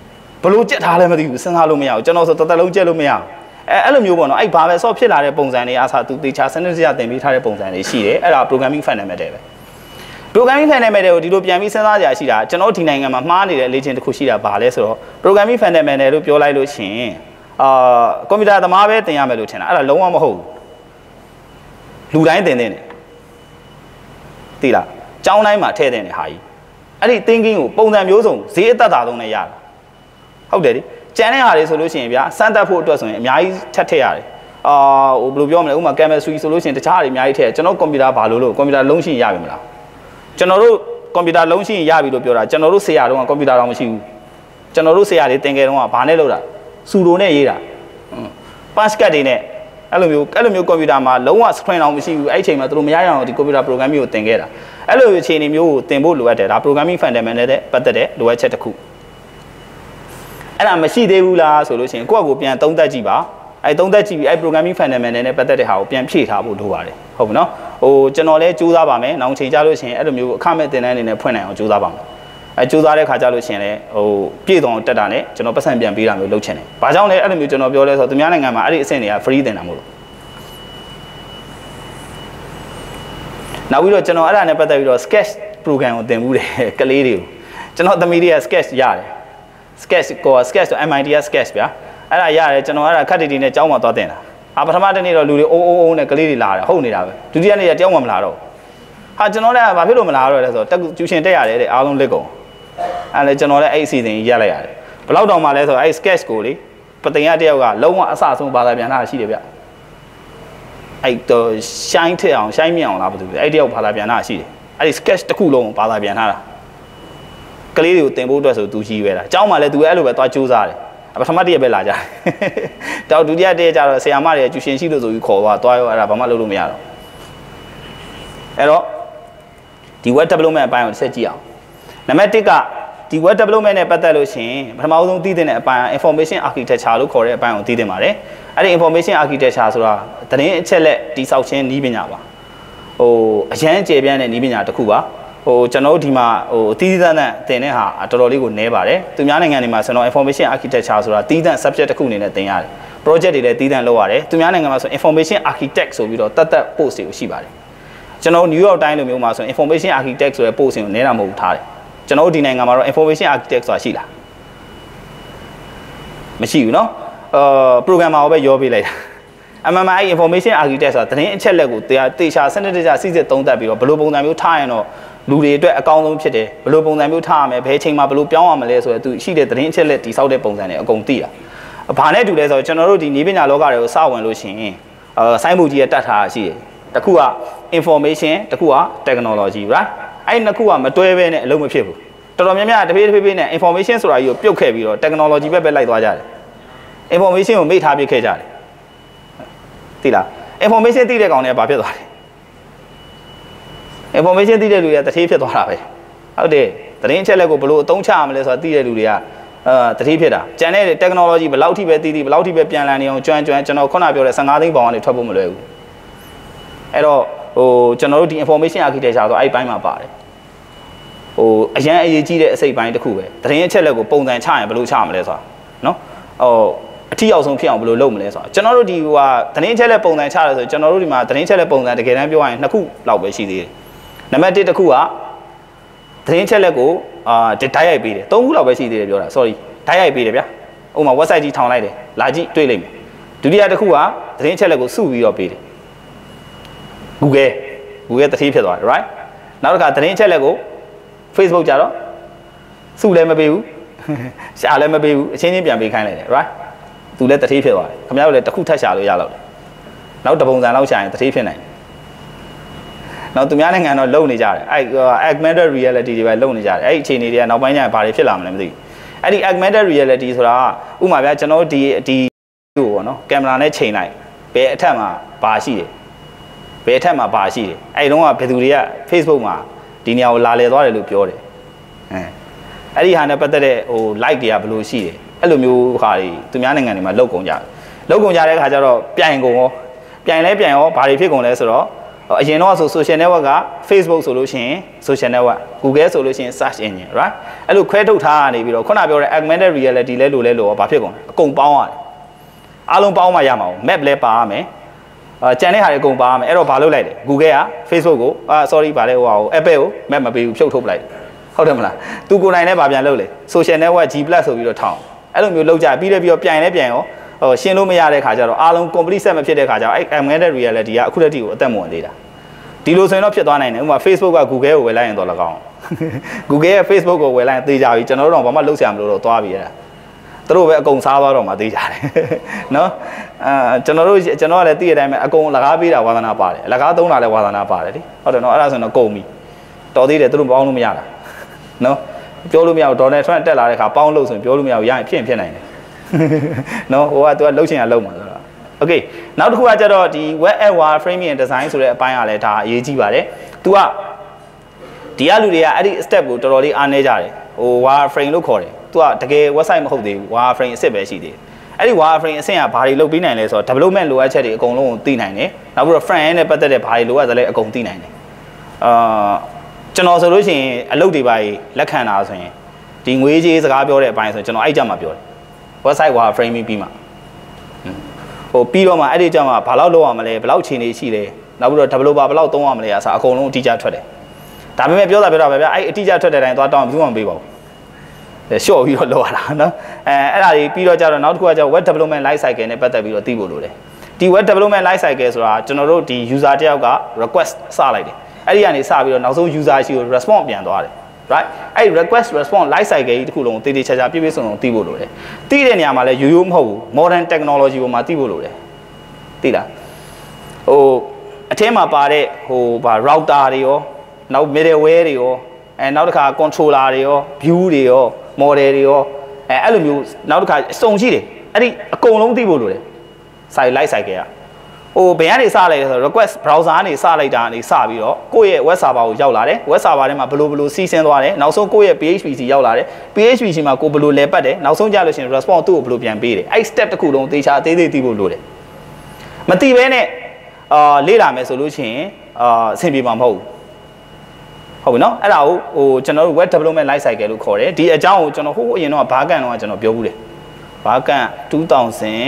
ဘလို့ကြက်ထားလဲမသိဘူးစဉ်းစားလို့မရဘူးကျွန်တော်ဆိုတသက်လုံးကြက်လို့မရဘူးအဲအဲ့လိုမျိုးပေါ့နော်အဲ့ဘာပဲဆော့ဖြစ်လာတဲ့ပုံစံတွေအားစားသူတေချာစနစ်တကျသင်ပေးထားတဲ့ပုံစံတွေရှိတယ်အဲ့ဒါ programming fundamental ပဲ programming fundamental ကိုဒီလိုပြန်ပြီးစဉ်းစားကြရရှိတာကျွန်တော်ဒီနိုင်ငံမှာမှားနေတဲ့လေ့ကျင့်တစ်ခုရှိတာဘာလဲဆိုတော့ programming fundamental လို့ပြောလိုက်လို့ရှိရင်အာကွန်ပျူတာသမားပဲသင်ရမယ်လို့ထင်တာအဲ့ဒါလုံးဝမဟုတ်ဘူးလူတိုင်းသင်သင့်တယ်သိလားကျောင်းတိုင်းမှာထည့်သင့်တယ်ဟာကြီးအဲ့ဒီ thinking ကိုပုံစံမျိုးစုံဈေးအသက်သာဆုံးနဲ့ရတာဟုတ်တယ်လေကျန်တဲ့ဟာတွေဆိုလို့ရှိရင်ဗျာစမ်းသပ်ဖို့အတွက်ဆိုရင်အများကြီးထပ်ထည့်ရတယ်အာဟိုဘယ်လိုပြောမလဲဥပမာ chemistry ဆိုလို့ရှိရင်တခြားတွေအများကြီးထည့်ကျွန်တော်ကွန်ပျူတာဘာလို့လို့ကွန်ပျူတာလုံးရှိရပြီမလားကျွန်တော်တို့ကွန်ပျူတာလုံးရှိရပြီလို့ပြောတာကျွန်တော်တို့ဆရာတော်ကကွန်ပျူတာတော့မရှိဘူးကျွန်တော်တို့ဆရာတွေသင်ခဲ့တော့ကဘာနဲ့လုပ်တာစူရိုနဲ့ရေးတာပတ်စကတ်တွေနဲ့အဲ့လိုမျိုးအဲ့လိုမျိုးကွန်ပျူတာမှာလုံးဝ screen အောင်မရှိဘူးအဲ့အချိန်မှာသူတို့မရရအောင်ဒီကွန်ပျူတာ programming ကိုသင်ခဲ့တာအဲ့လိုအခြေအနေမျိုးကိုသင်ဖို့လိုအပ်တယ်ဒါ programming fundamental နဲ့ပတ်သက်တဲ့လိုအပ်ချက်တစ်ခုအဲ့ဒါမရှိသေးဘူးလားဆိုလို့ရှိရင်ကိုယ့်အကိုပြန်သုံးသပ်ကြည့်ပါအဲ့သုံးသပ်ကြည့်ပြီးအဲ့ programming fundamental နဲ့ပတ်သက်တဲ့ဟာကိုပြန်ဖြည့်ထားဖို့လိုပါတယ်ဟုတ်ပြီနော်ဟိုကျွန်တော်လည်းကြိုးစားပါမယ်နောက်ချိန်ကြလို့ရှိရင်အဲ့လိုမျိုးအခမဲ့သင်တန်းအနေနဲ့ဖွင့်နိုင်အောင်ကြိုးစားပါမယ်အဲကြိုးစားတဲ့ခါကြလို့ရှိရင်လည်းဟိုပြည့်စုံတက်တာနဲ့ကျွန်တော်ပတ်စံပြန်ပေးတာမျိုးလုပ်ချင်တယ်ဘာကြောင့်လဲအဲ့လိုမျိုးကျွန်တော်ပြောလဲဆိုတော့သူများနိုင်ငံမှာအဲ့ဒီအဆင့်တွေက free သင်တာမို့လို့နောက်ပြီးတော့ကျွန်တော်အဲ့ဒါနဲ့ပတ်သက်ပြီးတော့ sketch program ကိုသင်မှုတယ်ကလေးတွေကိုကျွန်တော်သမီးတွေက sketch ရတယ် sketch ကို sketch ဆို M I T က sketch ဗျာအဲ့ဒါရတယ်ကျွန်တော်အဲ့ဒါခက်တီတီနဲ့ကျောင်းမှာသွားသင်တာအာပထမတနေ့တော့လူတွေအိုးအိုးအိုးနဲ့ကလေးတွေလာတယ်ဟုတ်နေတာပဲဒုတိယနေ့ကျတယောက်မှမလာတော့ဟာကျွန်တော်လည်းဘာဖြစ်လို့မလာတော့လဲဆိုတော့ကျူရှင်တက်ရတယ်တဲ့အားလုံးလက်ကုန်အဲ့လေကျွန်တော်လည်းအဲ့အစီအစဉ်ကြီးရက်လိုက်ရတယ်ဘယ်လောက်တောင်မှလဲဆိုတော့အဲ့ sketch ကိုလေပသိမ်ရတယောက်ကလုံးဝအဆအဆုံးဘာသာပြန်တာရှိတယ်ဗျအဲ့တော့ရှိုင်းထက်အောင်ရှိုင်းမြအောင်လားဘာလို့လဲအဲ့တယောက်ဘာသာပြန်တာရှိတယ်အဲ့ဒီ sketch တစ်ခုလုံးဘာသာပြန်ထားတာကလေးတွေကိုတင်ဖို့အတွက်ဆိုသူကြီးပဲလားအเจ้าမှလည်းသူအဲ့လိုပဲသွားကြိုးစားတယ်ပထမတည့်ရပဲလာကြတယ်တော့ဒုတိယတည့်ကျတော့ဆရာမတွေကကျူရှင်ရှိလို့ဆိုပြီးခေါ်သွားသွားရောအဲ့ဒါဘာမှလုပ်လို့မရတော့အဲ့တော့ဒီ web development အပိုင်းကိုဆက်ကြည့်အောင်နံပါတ်တစ်ကဒီ web development နဲ့ပတ်သက်လို့ရှိရင်ပထမဆုံးသိတဲ့အပိုင်း information architecture လို့ခေါ်တဲ့အပိုင်းကိုသိသင့်ပါတယ်အဲ့ဒီ information architecture ဆိုတာသတင်းအချက်လက်တိစောက်ခြင်းနည်းပညာပါဟိုအရန်ကျေပြန့်တဲ့နည်းပညာတစ်ခုပါဟိုကျွန်တော်တို့ဒီမှာဟိုအသီးသန့်သန့်သင်တဲ့ဟာတော်တော်လေးကိုနည်းပါတယ်သူများနိုင်ငံတွေမှာဆိုတော့ information architecture ဆိုတာသီးသန့် subject တစ်ခုအနေနဲ့သင်ရတယ် project တွေလည်းသီးသန့်လုပ်ရတယ်သူများနိုင်ငံမှာဆို information architect ဆိုပြီးတော့တတ်တတ် post တွေကိုရှိပါတယ်ကျွန်တော် New York Times လိုမျိုးမှာဆို information architect ဆိုတဲ့ post ကိုနည်းတာမဟုတ်ထားတယ်ကျွန်တော်တို့ဒီနိုင်ငံမှာတော့ information architect ဆိုတာရှိလားမရှိဘူးเนาะအာ programmer ကိုပဲရောပေးလိုက်တာအမှန်မှန်အဲ့ information architect ဆိုတာသတင်းအချက်လက်ကိုတရားတေချာစနစ်တကျစိစစ်သုံးသပ်ပြီးတော့ဘယ်လိုပုံစံမျိုးထားရင်တော့လူတွေအတွက်အကောင်းဆုံးဖြစ်တယ်ဘယ်လိုပုံစံမျိုးထားရမလဲဘယ်ချိန်မှာဘယ်လိုပြောင်းရမလဲဆိုတော့သူရှိတဲ့သတင်းအချက်လက်တိစောက်တဲ့ပုံစံတွေအကုန်သိတာဘာနဲ့တူလဲဆိုတော့ကျွန်တော်တို့ဒီနည်းပညာလောကတွေကိုစဝင်လို့ရှိရင်အာစိုင်းမှုကြီးကတတ်ထားတာရှိတယ်တခုက information တခုက technology right အဲ့နှစ်ခုကမတွဲဘဲနဲ့အလုံးမဖြစ်ဘူးတော်တော်များများတဖြည်းဖြည်းဖြည်းနဲ့ information ဆိုတာကြီးကိုပြုတ်ခဲ့ပြီးတော့ technology ဘက်ပဲလိုက်သွားကြတယ် information ကိုမိထားပြခဲ့ကြတယ်သိလား information သိတဲ့ကောင်တွေကဘာဖြစ်သွားလဲ information သိတဲ့လူတွေကတတိဖြစ်သွားတာပဲဟုတ်တယ်သတင်းအချက်လက်ကိုဘယ်လိုအသုံးချရမလဲဆိုတာသိတဲ့လူတွေကအာတတိဖြစ်တာကျန်တဲ့ technology ဘယ်လောက်ထိပဲသိသိဘယ်လောက်ထိပဲပြန်လည်နေအောင်ကျွမ်းကျွမ်းကျွန်တော်ခုနပြောတဲ့fifteenသိန်းပေါင်ကနေထွက်ဖို့မလွယ်ဘူးအဲ့တော့ဟိုကျွန်တော်တို့ဒီ information architecture ဆိုအဲ့ပိုင်းမှာပါတယ်ဟိုအရန်အရေးကြီးတဲ့အစိတ်ပိုင်းတစ်ခုပဲသတင်းအချက်လက်ကိုပုံစံချရင်ဘယ်လိုချရမလဲဆိုတာနော်ဟိုအထီးအောင်ဆုံးဖြစ်အောင်ဘယ်လိုလုပ်မလဲဆိုတာကျွန်တော်တို့ဒီဟိုဟာသတင်းအချက်လက်ပုံစံချရဆိုကျွန်တော်တို့ဒီမှာသတင်းအချက်လက်ပုံစံတကယ်တမ်းပြောရရင်နှစ်ခုလောက်ပဲရှိသေးတယ်နံပါတ်oneတစ်ခုကသတင်းချက်လက်ကိုအာဓာတ်ရိုက်ပေးတယ်သုံးခုလောက်ပဲရှိသေးတယ်ပြောတာ sorry ဓာတ်ရိုက်ပေးတယ်ဗျာဥပမာ website ကြီးထောင်လိုက်တယ်လာကြည့်တွေ့လိမ့်မယ်ဒုတိယတစ်ခုကသတင်းချက်လက်ကိုစုပြီးတော့ပေးတယ် Google Google တတိဖြစ်သွားတယ် right နောက်တစ်ခါသတင်းချက်လက်ကို Facebook ကြတော့စုလည်းမပေးဘူးရှာလည်းမပေးဘူးအချင်းချင်းပြန်ပေးခိုင်းလိုက်တယ် right သူလည်းတတိဖြစ်သွားတယ်ခင်ဗျားတို့လည်းတစ်ခုထပ်ရှာလို့ရတော့တယ်နောက်တစ်ပုံစံလောက်ရှာရင်တတိဖြစ်နိုင်တယ်နောက်သူများနိုင်ငံတော့လုံနေကြတယ်အဲ့ augmented reality တွေပဲလုံနေကြတယ်အဲ့ဒီအခြေအနေတွေကနောက်ပိုင်းကျရင်ဘာတွေဖြစ်လာမလဲမသိဘူးအဲ့ဒီ augmented reality ဆိုတာဥပမာဗျာကျွန်တော်ဒီဒီကိုပေါ့နော်ကင်မရာနဲ့ချိန်လိုက်ဘယ်အထက်မှာဘာရှိတယ်ဘယ်အထက်မှာဘာရှိတယ်အဲ့ဒီတော့ကဘယ်သူတွေက Facebook မှာဒီနေရာကိုလာလဲသွားတယ်လို့ပြောတယ်အဲအဲ့ဒီဟာနဲ့ပတ်သက်တဲ့ဟို like တွေကဘယ်လိုရှိတယ်အဲ့လိုမျိုးဟာတွေသူများနိုင်ငံတွေမှာလုံကုန်ကြတယ်လုံကုန်ကြတဲ့အခါကျတော့ပြိုင်ကုန်ရောပြိုင်လဲပြိုင်ရောဘာတွေဖြစ်ကုန်လဲဆိုတော့အရင်တော့ဆို social network က Facebook ဆိုလို့ရှိရင် social network Google ဆိုလို့ရှိရင် search engine right အဲ့လိုခွဲထုတ်ထားရနေပြီးတော့ခုနပြောတဲ့ augmented reality လဲလို့လဲလို့ဘာဖြစ်ကုန်အကုန်ပေါင်းရတယ်အားလုံးပေါင်းမှရမှာ map လဲပါရမယ်အာကျန်တဲ့ဟာတွေအကုန်ပါရမယ်အဲ့တော့ဘာလုပ်လိုက်လဲ Google က Facebook ကိုအာ sorry ဗာလဲဟိုဟာ Apple ကို map မပေးဘူးဖြုတ်ထုတ်ပလိုက်ဟုတ်တယ်မလားသူကိုယ်တိုင်လည်းဗာပြန်လုပ်လေ social network G plus ဆိုပြီးတော့ထောင်းအဲ့လိုမျိုးလုပ်ကြပြီးတယ်ပြီးတော့ပြန်လဲပြန်ရောဟိုရှင်းလို့မရတဲ့ခါကျတော့အားလုံး complete set မဖြစ်တဲ့ခါကျတော့အဲ့ augmented reality ကအခုတည်းကိုအသက်မဝင်သေးတာဒီလိုဆိုရင်တော့ဖြစ်သွားနိုင်တယ်ဥပမာ Facebook က Google ကိုဝယ်လိုက်ရင်တော့၎င်း Google ရဲ့ Facebook ကိုဝယ်လိုက်ရင်သိကြပြီကျွန်တော်တို့တော့ဘာမှလုပ်ဆရာမလို့တော့သွားပြီအဲ့ဒါသူတို့ပဲအကုန်စားသွားတော့မှသိကြတယ်နော်အာကျွန်တော်တို့ကျွန်တော်ကလည်းသိတဲ့အတိုင်းပဲအကုန်လကားပေးတာဝါသနာပါတယ်လကားသုံးတာလည်းဝါသနာပါတယ်လေဟုတ်တယ်နော်အဲ့ဒါဆိုရင်တော့ကုန်ပြီတော်သေးတယ်သူတို့ပေါင်းလို့မရတာနော်ပြောလို့မရဘူးဒေါ်နယ်ထရန့်တက်လာတဲ့ခါပေါင်းလို့ဆိုရင်ပြောလို့မရဘူးရရင်ဖြစ်ရင်ဖြစ်နိုင်တယ်နော်ဟိုကသူကလှုပ်ချင်ရလှုပ်မှာဆိုတော့โอเคနောက်တစ်ခုကကျတော့ဒီ web app wireframing and design ဆိုတဲ့အပိုင်းကလည်းဒါအရေးကြီးပါတယ်။ तू ကဒီကလူတွေကအဲ့ဒီ step ကိုတော်တော်လေးအားနည်းကြတယ်။ဟို wireframe လို့ခေါ်တယ်။ तू ကတကယ် website မဟုတ်သေးဘူး wireframe အစ်စ်ပဲရှိသေးတယ်။အဲ့ဒီ wireframe အဆင့်ကဘာတွေလုပ်ပေးနိုင်လဲဆိုတော့ development လိုအပ်ချက်တွေအကုန်လုံးကိုသိနိုင်တယ်။နောက်ပြီးတော့ front end နဲ့ပတ်သက်တဲ့ဘာတွေလိုအပ်သလဲအကုန်သိနိုင်တယ်။အာကျွန်တော်ဆိုလို့ရှိရင်အလုပ်တွေပါလက်ခံတာဆိုရင်ဒီငွေကြေးစကားပြောတဲ့အပိုင်းဆိုရင်ကျွန်တော်အဲ့ကြမှာပြောတယ်။ website wireframing ပြီးမှဟိုပြီးတော့မှအဲ့ဒီကြမှာဘာလို့လုပ်ရမလဲဘယ်လောက်ချိန်နေရှိလဲနောက်ပြီးတော့ developer ဘယ်လောက်သုံးရမလဲအစားအကုန်လုံးအတိအကျထွက်တယ်ဒါပေမဲ့ပြောတာပြောတာပဲဗျအဲ့အတိအကျထွက်တဲ့တိုင်းသွားတောင်းဘူးမှမပေးပါဘူးရှော့ပြီးတော့လောက်ရတာနော်အဲအဲ့ဒါကြီးပြီးတော့ကြတော့နောက်တစ်ခုကကျတော့ web development life cycle နဲ့ပတ်သက်ပြီးတော့သိဖို့လိုတယ်ဒီ web development life cycle ဆိုတာကျွန်တော်တို့ဒီ user တယောက်က request စလိုက်တယ်အဲ့ဒီကနေစပြီးတော့နောက်ဆုံး user ရှိကို response ပြန်သွားတယ် right အဲ့ request response life cycle ကြီးတစ်ခုလုံးတည်တည်ချာချာပြည့်ပြည့်စုံစုံသိဖို့လိုတယ်သိတဲ့နေရာမှာလည်းရိုးရိုးမဟုတ်ဘူး modern technology ပေါ်မှာသိဖို့လိုတယ်သိလားဟိုအထဲမှာပါတဲ့ဟိုဗာ router တွေရောနောက် middleware တွေရောအဲနောက်တစ်ခါ controller တွေရော view တွေရော model တွေရောအဲအဲ့လိုမျိုးနောက်တစ်ခါစုံရှိတယ်အဲ့ဒီအကုန်လုံးသိဖို့လိုတယ် site life cycle ကဟိုဘယ်ကနေစလိုက်လဲဆိုတော့ request browser ကနေစလိုက်တာကနေစပြီးတော့ကိုယ့်ရဲ့ web server ကိုရောက်လာတယ် web server ထဲမှာဘယ်လိုဘယ်လိုစီးဆင်းသွားတယ်နောက်ဆုံးကိုယ့်ရဲ့ php စီရောက်လာတယ် php စီမှာကိုဘယ်လိုလဲပတ်တယ်နောက်ဆုံးကြလို့ရှိရင် response သူ့ကိုဘယ်လိုပြန်ပေးတယ်အဲ့ step တစ်ခုလုံးသေချာအသေးသေးသိဖို့လိုတယ်မသိဘဲနဲ့အာလေ့လာမယ်ဆိုလို့ရှိရင်အာအဆင်ပြေမှာမဟုတ်ဘူးဟုတ်ပြီနော်အဲ့ဒါကိုဟိုကျွန်တော်တို့ web development life cycle လို့ခေါ်တယ်ဒီအကြောင်းကိုကျွန်တော်ဟိုအရင်တော့ဘာကန်တော့ကျွန်တော်ပြောဘူးတယ်ဘာကန်two thousand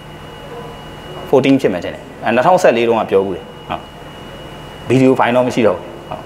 fourteenဖြစ်မယ်တဲ့အဲtwo thousand fourteenတုန်းကပြောဘူးတယ်ဟုတ်ဗီဒီယိုဖိုင်တော့မရှိတော့ဘူးဟုတ်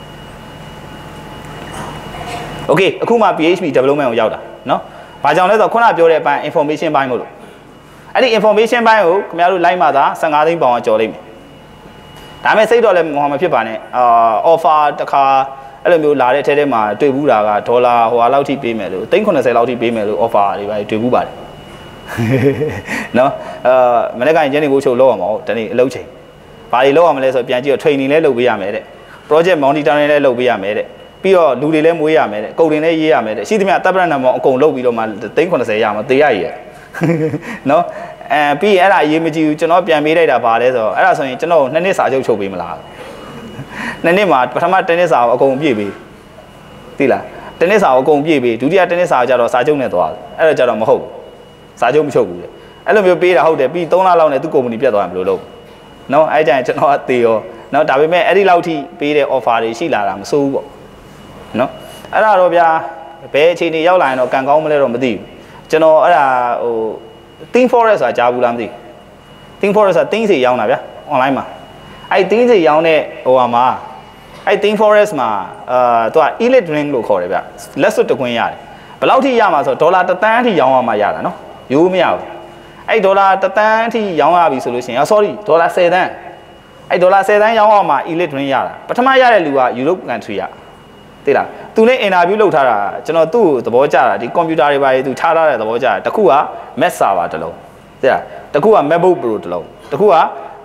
โอเคအခုမှ php development ကိုရောက်တာနော်ဘာကြောင့်လဲဆိုတော့ခုနပြောတဲ့အပိုင်း information ဘိုင်းမို့လို့အဲ့ဒီ information ဘိုင်းကိုခင်ဗျားတို့လိုက်မှသာfifteenသိန်းပေါင်ကျော်လိမ့်မယ်ဒါပေမဲ့စိတ်တော့လည်းမဖြစ်ပါနဲ့အာ offer တစ်ခါအဲ့လိုမျိုးလာတဲ့အထဲထဲမှာတွေ့ဘူးတာကဒေါ်လာဟိုဟာလောက်ထိပေးမယ်လို့three hundredလောက်ထိပေးမယ်လို့ offer တွေပဲတွေ့ဘူးပါတယ်နော်အာမနေ့ကညနေကိုချုပ်လောက်အောင်မဟုတ်တနေ့အလုပ်ချိန်ဘာတွေလောက်အောင်မလဲဆိုပြန်ကြည့်တော့ training လည်းလုပ်ပေးရမယ်တဲ့ project monitoring လည်းလုပ်ပေးရမယ်တဲ့ပြီးတော့လူတွေလည်းမွေးရမယ်တဲ့ကုတ်တင်လည်းရေးရမယ်တဲ့ရှိသမျှတပ်ပရဏမောင်အကုန်လုပ်ပြီးတော့မှthree hundredရမှာတေးရရနော်အဲပြီးအဲ့ဒါအရေးမကြီးဘူးကျွန်တော်ပြန်ပေးလိုက်တာပါလဲဆိုတော့အဲ့ဒါဆိုရင်ကျွန်တော်နှစ်နှစ်စာချုပ်ချုပ်ပေးမလားနှစ်နှစ်မှာပထမတစ်နှစ်စာကိုအကုန်ပြည့်ပေးသိလားတစ်နှစ်စာကိုအကုန်ပြည့်ပေးဒုတိယတစ်နှစ်စာကျတော့စာချုပ်နဲ့သွားတယ်အဲ့ဒါကျတော့မဟုတ်ဘူးစာချုပ်မချုပ်ဘူးလေအဲ့လိုမျိုးပေးတာဟုတ်တယ်ပြီးthreeလလောက်နဲ့သူ့ကုမ္ပဏီပြတ်သွားရင်ဘယ်လိုလုပ်နော်အဲ့ကြရင်ကျွန်တော်အသေးရောနော်ဒါပေမဲ့အဲ့ဒီလောက်ထိပေးတဲ့ offer တွေရှိလာတာမစိုးဘူးပေါ့နော်အဲ့ဒါတော့ဗျာဘယ်အခြေအနေရောက်လာရင်တော့ကံကောင်းမလဲတော့မသိဘူးကျွန်တော်အဲ့ဒါဟို Think Forest ဆိုတာကြားဘူးလားမသိဘူး Think Forest ဆိုတာ Think စီရောင်းတာဗျာ online မှာအဲ့ Think စီရောင်းတဲ့ဟိုဟာမှာအဲ့ Think Forest မှာအာသူက elite drink လို့ခေါ်တယ်ဗျလက်စွပ်တကွင်းရတယ်ဘယ်လောက်ထိရမှာဆိုဒေါ်လာတစ်သန်းအထိရောင်းရမှာရတာနော်ရိုးမရဘူးအဲ့ဒေါ်လာတစ်သန်းအထိရောင်းရပြီဆိုလို့ရှိရင် sorry ဒေါ်လာtenသန်းအဲ့ဒေါ်လာtenသန်းရောင်းရမှာ elite drink ရတာပထမရတဲ့လူက Europe country ရသိလားသူနဲ့ interview လုပ်ထားတာကျွန်တော်သူ့ကိုသဘောကျတာဒီ computer တွေပါရေးသူထားထားတဲ့သဘောကျတာတစ်ခုက Mac server တစ်လုံးသိလားတစ်ခုက MacBook Pro တစ်လုံးတစ်ခုကအာ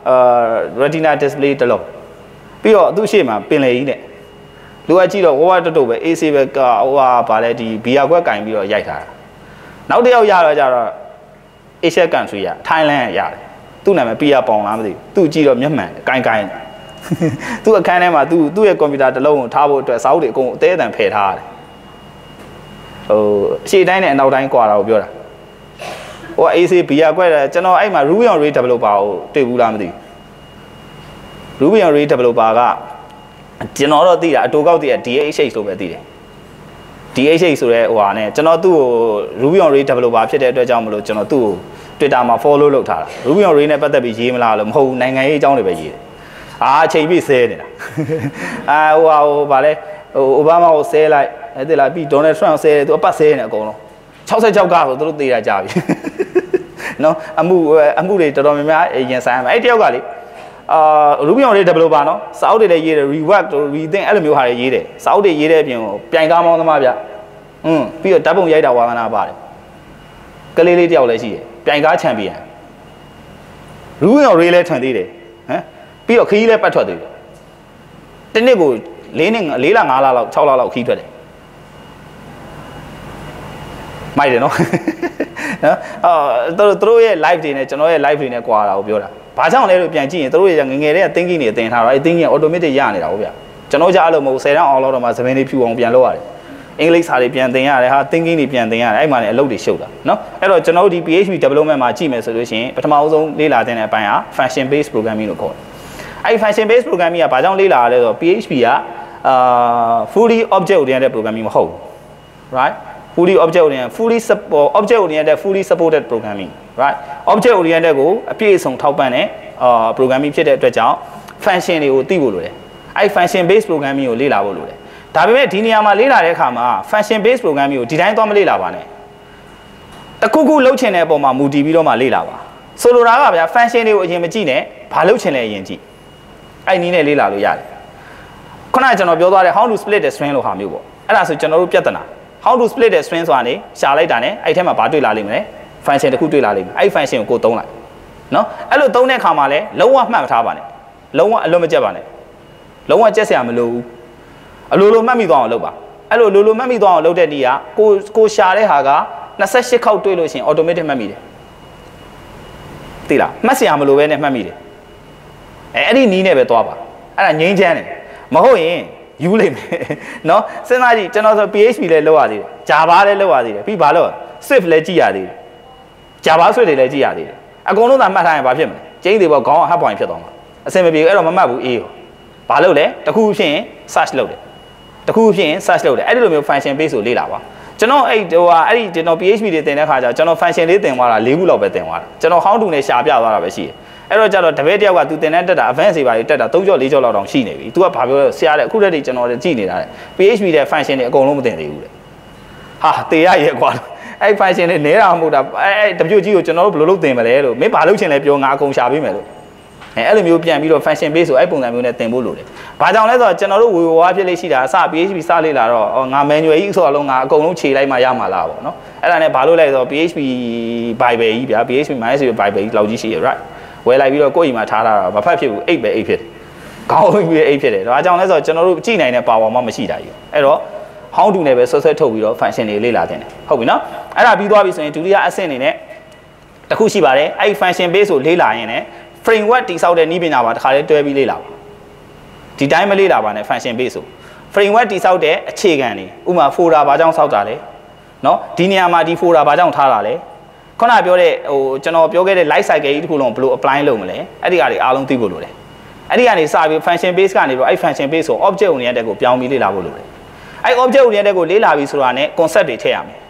Retina display တစ်လုံးပြီးတော့သူ့ရှေ့မှာပင်လေကြီးနဲ့လူကကြည့်တော့ဝဝတုတ်တုတ်ပဲ A C ပဲကဟိုဟာဗာလဲဒီဘီယာခွက်ကင်ပြီးတော့ရိုက်ထားတာနောက်တစ်ယောက်ရတော့ကြတော့ Asia country ရ Thailand ရတယ်သူ့နာမည်ပီယာပေါင်လားမသိဘူးသူ့ကြည့်တော့မျက်မှန်ကင်ကင်သူ့အခန်းထဲမှာသူ့သူ့ရဲ့ကွန်ပျူတာတစ်လုံးကိုထားဖို့အတွက်စာအုပ်တွေအကုန်အသေးအတန်ဖယ်ထားရတယ်ဟိုအရှေ့တိုင်းနဲ့အနောက်တိုင်းကွာတာကိုပြောတာဟို A C ဘီယာခွက်တယ်ကျွန်တော်အဲ့မှာ Ruby on Rails developer ကိုတွေ့ဘူးလားမသိဘူး Ruby on Rails developer ကကျွန်တော်တော့သိတာအတူကောက်တည်း D H H လို့ပဲသိတယ် D H H ဆိုတဲ့ဟိုဟာနဲ့ကျွန်တော်သူ့ကို Ruby on Rails developer ဖြစ်တဲ့အတွက်ကြောင့်မလို့ကျွန်တော်သူ့ကို Twitter မှာ follow လုပ်ထားတာ Ruby on Rails နဲ့ပတ်သက်ပြီးရေးမလားလို့မဟုတ်ဘူးနိုင်ငံရေးအကြောင်းတွေပဲရေးတယ်အာအချိန်ပြည့်ဆဲနေတာအာဟိုဟာဟိုဗာလဲဟိုအိုဘားမားကိုဆဲလိုက်အဲ့ဒါလားပြီး Donald Trump ဆဲတယ်သူအပတ်ဆဲနေအကုန်လုံးsixty-sixကားဆိုသူတို့သေးတာကြာပြီနော်အမှုအမှုတွေတော်တော်များများရင်ဆိုင်ရမှာအဲ့တယောက်ကလေအာ Ruby on Rails developer နော်စာအုပ်တွေလည်းရေးတယ် rework rethink အဲ့လိုမျိုးဟာတွေရေးတယ်စာအုပ်တွေရေးတဲ့အပြင်ပြိုင်ကားမောင်းသမားဗျอืมပြီးတော့ဓာတ်ပုံရိုက်တာဝါသနာပါတယ်ကလေးလေးတယောက်လည်းရှိတယ်ပြိုင်ကားချန်ပီယံ Ruby on Rails လည်းထွန်သေးတယ်ဟမ်ပြီးတော့ခရီးလည်းပတ်ထွက်သေးတယ်တနစ်ကို၄နှစ်၄လ၅လလောက်၆လလောက်ခီးထွက်တယ်မိုက်တယ်နော်နော်အော်သူတို့ရဲ့ live တွေနဲ့ကျွန်တော်ရဲ့ live တွေနဲ့ကွာတာကိုပြောတာဘာကြောင့်လဲလို့ပြန်ကြည့်ရင်သူတို့ရဲ့ငငယ်တွေက thinking တွေတင်ထားတော့အဲ thinking automatic ရနေတာဟုတ်ဗျကျွန်တော်ကြအဲ့လိုမဟုတ်ဆယ်တန်းအောင်လောက်တော့မှသမင်းလေးဖြူအောင်ပြန်လုပ်ရတယ်အင်္ဂလိပ်စာတွေပြန်သင်ရတယ်ဟာ thinking တွေပြန်သင်ရတယ်အဲ့မှာလည်းအလုပ်တွေရှုပ်တာနော်အဲ့တော့ကျွန်တော်တို့ဒီ P H P development မှာကြည့်မယ်ဆိုလို့ရှိရင်ပထမအဆုံးလေ့လာတဲ့အပိုင်းဟာ function based programming လို့ခေါ်တယ်အဲ့ function based programming ကဘာကြောင့်လေ့လာရလဲဆိုတော့ P H P ကအာ fully object oriented programming မဟုတ်ဘူး right fully object oriented fully support object oriented fully supported programming right object oriented ကိုအပြည့်အစုံထောက်ပံ့တဲ့အာ programming ဖြစ်တဲ့အတွက်ကြောင့် function တွေကိုသိဖို့လိုတယ်အဲ့ function based programming ကိုလေ့လာဖို့လိုတယ်ဒါပေမဲ့ဒီနေရာမှာလေ့လာတဲ့အခါမှာ function based programming ကိုဒီတိုင်းသွားမလေ့လာပါနဲ့တခုခုလုပ်ချင်တဲ့အပေါ်မှာမူတည်ပြီးတော့မှလေ့လာပါဆိုလိုတာကဗျာ function တွေကိုအရင်မကြည့်နဲ့ဘာလုပ်ချင်လဲအရင်ကြည့်အဲ့နည်းနဲ့လေ့လာလို့ရတယ်ခုနကကျွန်တော်ပြောသွားတဲ့ how to split the string လို့ဟာမျိုးပေါ့အဲ့ဒါဆိုကျွန်တော်တို့ပြဿနာ how to split the string ဆိုတာနေရှာလိုက်တာ ਨੇ အဲ့ထဲမှာဘာတွေ့လာလိမ့်မလဲ function တစ်ခုတွေ့လာလိမ့်မယ်အဲ့ function ကိုကိုသုံးလိုက်နော်အဲ့လိုသုံးတဲ့အခါမှာလဲလုံးဝမှတ်မထားပါနဲ့လုံးဝအလွတ်မကျက်ပါနဲ့လုံးဝကျက်စရာမလိုဘူးအလိုလိုမှတ်မိသွားအောင်လုပ်ပါအဲ့လိုလိုလိုမှတ်မိသွားအောင်လုပ်တဲ့နည်းကကိုကိုရှာတဲ့ဟာကtwenty-sixခေါက်တွေ့လို့ရှိရင် automatic မှတ်မိတယ်သိလားမှတ်စရာမလိုပဲနဲ့မှတ်မိတယ်အဲအဲ့ဒီနည်းနဲ့ပဲသွားပါအဲ့ဒါငိမ့်ချမ်းတယ်မဟုတ်ရင်ယူလိမ့်မယ်နော်စဉ်းစားကြည့်ကျွန်တော်ဆို P H P လည်းလုပ်ရသေးတယ် Java လည်းလုပ်ရသေးတယ်ပြီးဘာလို့ Swift လည်းကြည့်ရသေးတယ် Java Swift တွေလည်းကြည့်ရသေးတယ်အကုန်လုံးသာမှတ်ထားရင်ဘာဖြစ်မလဲကျင်းသေးပေါ့ခေါင်းက hard point ဖြစ်သွားမှာအဆင်မပြေဘူးအဲ့တော့မမှတ်ဘူးအေးရောဘာလို့လဲတခုဖြစ်ရင် search လုပ်တယ်တခုဖြစ်ရင် search လုပ်တယ်အဲ့ဒီလိုမျိုး function base ကိုလေ့လာပါကျွန်တော်အဲ့ဟိုဟာအဲ့ဒီကျွန်တော် P H P တွေသင်တဲ့ခါကျကျွန်တော် function လေးသင်သွားတာ၄ခုလောက်ပဲသင်သွားတာကျွန်တော် how to နဲ့ရှာပြသွားတာပဲရှိတယ်အဲ့တော့ကျတော့တပည့်တယောက်ကသူသင်တဲ့တက်တာ advanced တွေပါတက်တာthreeကြော့fourကြော့လောက်တောင်ရှိနေပြီ तू ကဘာပြောလဲဆရာတဲ့အခုတည်းကကျွန်တော်ကြည့်နေတာတဲ့ P H P တဲ့ function တွေအကုန်လုံးမသင်သေးဘူးတဲ့ဟာတေရရဲ့ကွာအဲ့ function တွေနဲတာမဟုတ်တာအဲ့တပြိုကြီးကိုကျွန်တော်တို့ဘယ်လိုလုပ်သင်မလဲလို့မင်းဘာလုပ်ချင်လဲပြောငါအကုန်ရှာပေးမယ်လို့အဲအဲ့လိုမျိုးပြန်ပြီးတော့ function base ဆိုအဲ့ပုံစံမျိုးနဲ့သင်ဖို့လိုတယ်ဘာကြောင့်လဲဆိုတော့ကျွန်တော်တို့ဝေဝါးဖြစ်လေးရှိတာအစ P H P စလေ့လာတော့ငါ manual ကြီးဆိုတော့ငါအကုန်လုံးခြေလိုက်မှရမှာလားပေါ့နော်အဲ့ဒါနဲ့ဘာလို့လဲဆိုတော့ P H P Bible ကြီးဗျာ P H P MySQL Bible ကြီးလောက်ကြီးရှိရ rightဝယ်လိုက်ပြီးတော့ကိုယ့်အိမ်မှာထားတာတော့မဖတ်ဖြစ်ဘူးeightပဲeightဖြစ်တယ်ခေါင်းပြီးeightဖြစ်တယ်ဒါကြောင့်လဲဆိုတော့ကျွန်တော်တို့ကြည့်နိုင်တဲ့ power မှမရှိတာကြီးအဲ့တော့ how to နဲ့ပဲဆွဲဆွဲထုတ်ပြီးတော့ function တွေလေ့လာတင်တယ်ဟုတ်ပြီနော်အဲ့ဒါပြီးသွားပြီဆိုရင်ဒုတိယအဆင့်အနေနဲ့တခုရှိပါတယ်အဲ့ function base ကိုလေ့လာရင်လည်း framework တိဆောက်တဲ့နည်းပညာပါတစ်ခါလေးတွဲပြီးလေ့လာပါဒီတိုင်းမလေ့လာပါနဲ့ function base ဆို framework တိဆောက်တဲ့အခြေခံတွေဥပမာ folder ဘာကြောင့်ဆောက်တာလဲနော်ဒီနေရာမှာဒီ folder ဘာကြောင့်ထားတာလဲခုနပြောတဲ့ဟိုကျွန်တော်ပြောခဲ့တဲ့ life cycle ကြီးတစ်ခုလုံးဘယ်လို apply လုပ်မလဲအဲ့ဒီဟာတွေအားလုံးသိဖို့လိုတယ်အဲ့ဒီကနေစပြီး function base ကနေပြီးအဲ့ function base ကို object oriented ကိုပြောင်းပြီးလေ့လာဖို့လိုတယ်အဲ့ object oriented ကိုလေ့လာပြီးဆိုတာနဲ့ concept တွေထည့်ရမယ်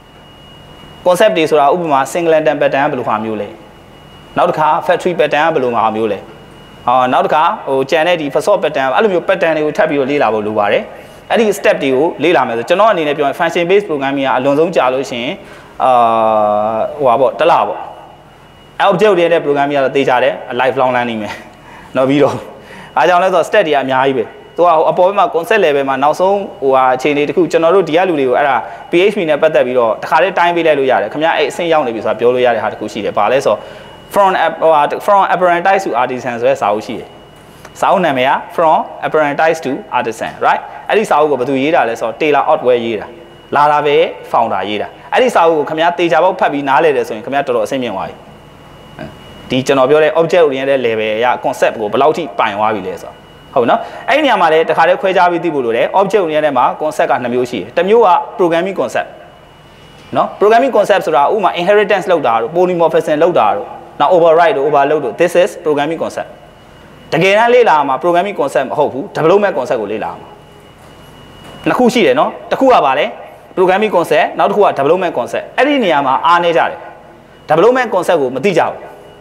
concept တွေဆိုတာဥပမာ singleton pattern ဘယ်လိုဟာမျိုးလဲနောက်တစ်ခါ factory pattern ဘယ်လိုဟာမျိုးလဲဟောနောက်တစ်ခါဟိုကြံတဲ့ဒီ facade pattern အဲ့လိုမျိုး pattern တွေကိုထပ်ပြီးတော့လေ့လာဖို့လိုပါတယ်အဲ့ဒီ step တွေကိုလေ့လာမယ်ဆိုကျွန်တော်အနေနဲ့ပြောရင် function based programming ကအလွန်ဆုံးကြာလို့ရှိရင်အာဟိုပါပေါ့တလားပေါ့ object oriented programming ကတော့သိကြတယ် lifelong learning ပဲနော်ပြီးတော့အားကြောင့်လဲဆိုတော့ step တွေကအများကြီးပဲသူကအပေါ်ဘက်မှာ concept level မှာနောက်ဆုံးဟိုဟာအခြေအနေတစ်ခုကျွန်တော်တို့ဒီကလူတွေကိုအဲ့ဒါ P H P နဲ့ပတ်သက်ပြီးတော့တခါတည်းတိုင်းပေးလိုက်လို့ရတယ်ခင်ဗျာအဲ့အဆင့်ရောက်နေပြီဆိုတာပြောလို့ရတဲ့ဟာတစ်ခုရှိတယ်ဘာလဲဆိုတော့ from from apprentice to artisan ဆိုတဲ့စာအုပ်ရှိတယ်စာအုပ်နာမည်က from apprentice to artisan right အဲ့ဒီစာအုပ်ကိုဘယ်သူရေးတာလဲဆိုတော့ Taylor Otwell ရေးတာလာတာပဲ founder ရေးတာအဲ့ဒီစာအုပ်ကိုခင်ဗျာတေချာပေါက်ဖတ်ပြီးနားလည်တယ်ဆိုရင်ခင်ဗျာတော်တော်အဆင့်မြင့်သွားပြီဒီကျွန်တော်ပြောတဲ့ object oriented level ရ concept ကိုဘယ်လောက်ထိပိုင်သွားပြီလဲဆိုတော့ဟုတ်နော်အဲ့ဒီနေရာမှာလည်းတခါတည်းခွဲခြားပြီးသိဖို့လိုတယ် object oriented မှာ concept ကနှစ်မျိုးရှိတယ်တစ်မျိုးက programming concept နော် programming concept ဆိုတာဥပမာ inheritance လောက်တာတို့ polymorphism လောက်တာတို့နောက် override တို့ overload တို့ this is programming concept တကယ်တမ်းလေ့လာမှာ programming concept မဟုတ်ဘူး development concept ကိုလေ့လာမှာနှစ်ခုရှိတယ်နော်တစ်ခုကပါလေ programming concept နောက်တစ်ခုက development concept အဲ့ဒီနေရာမှာအားနေကြတယ် development concept ကိုမသိကြဘူး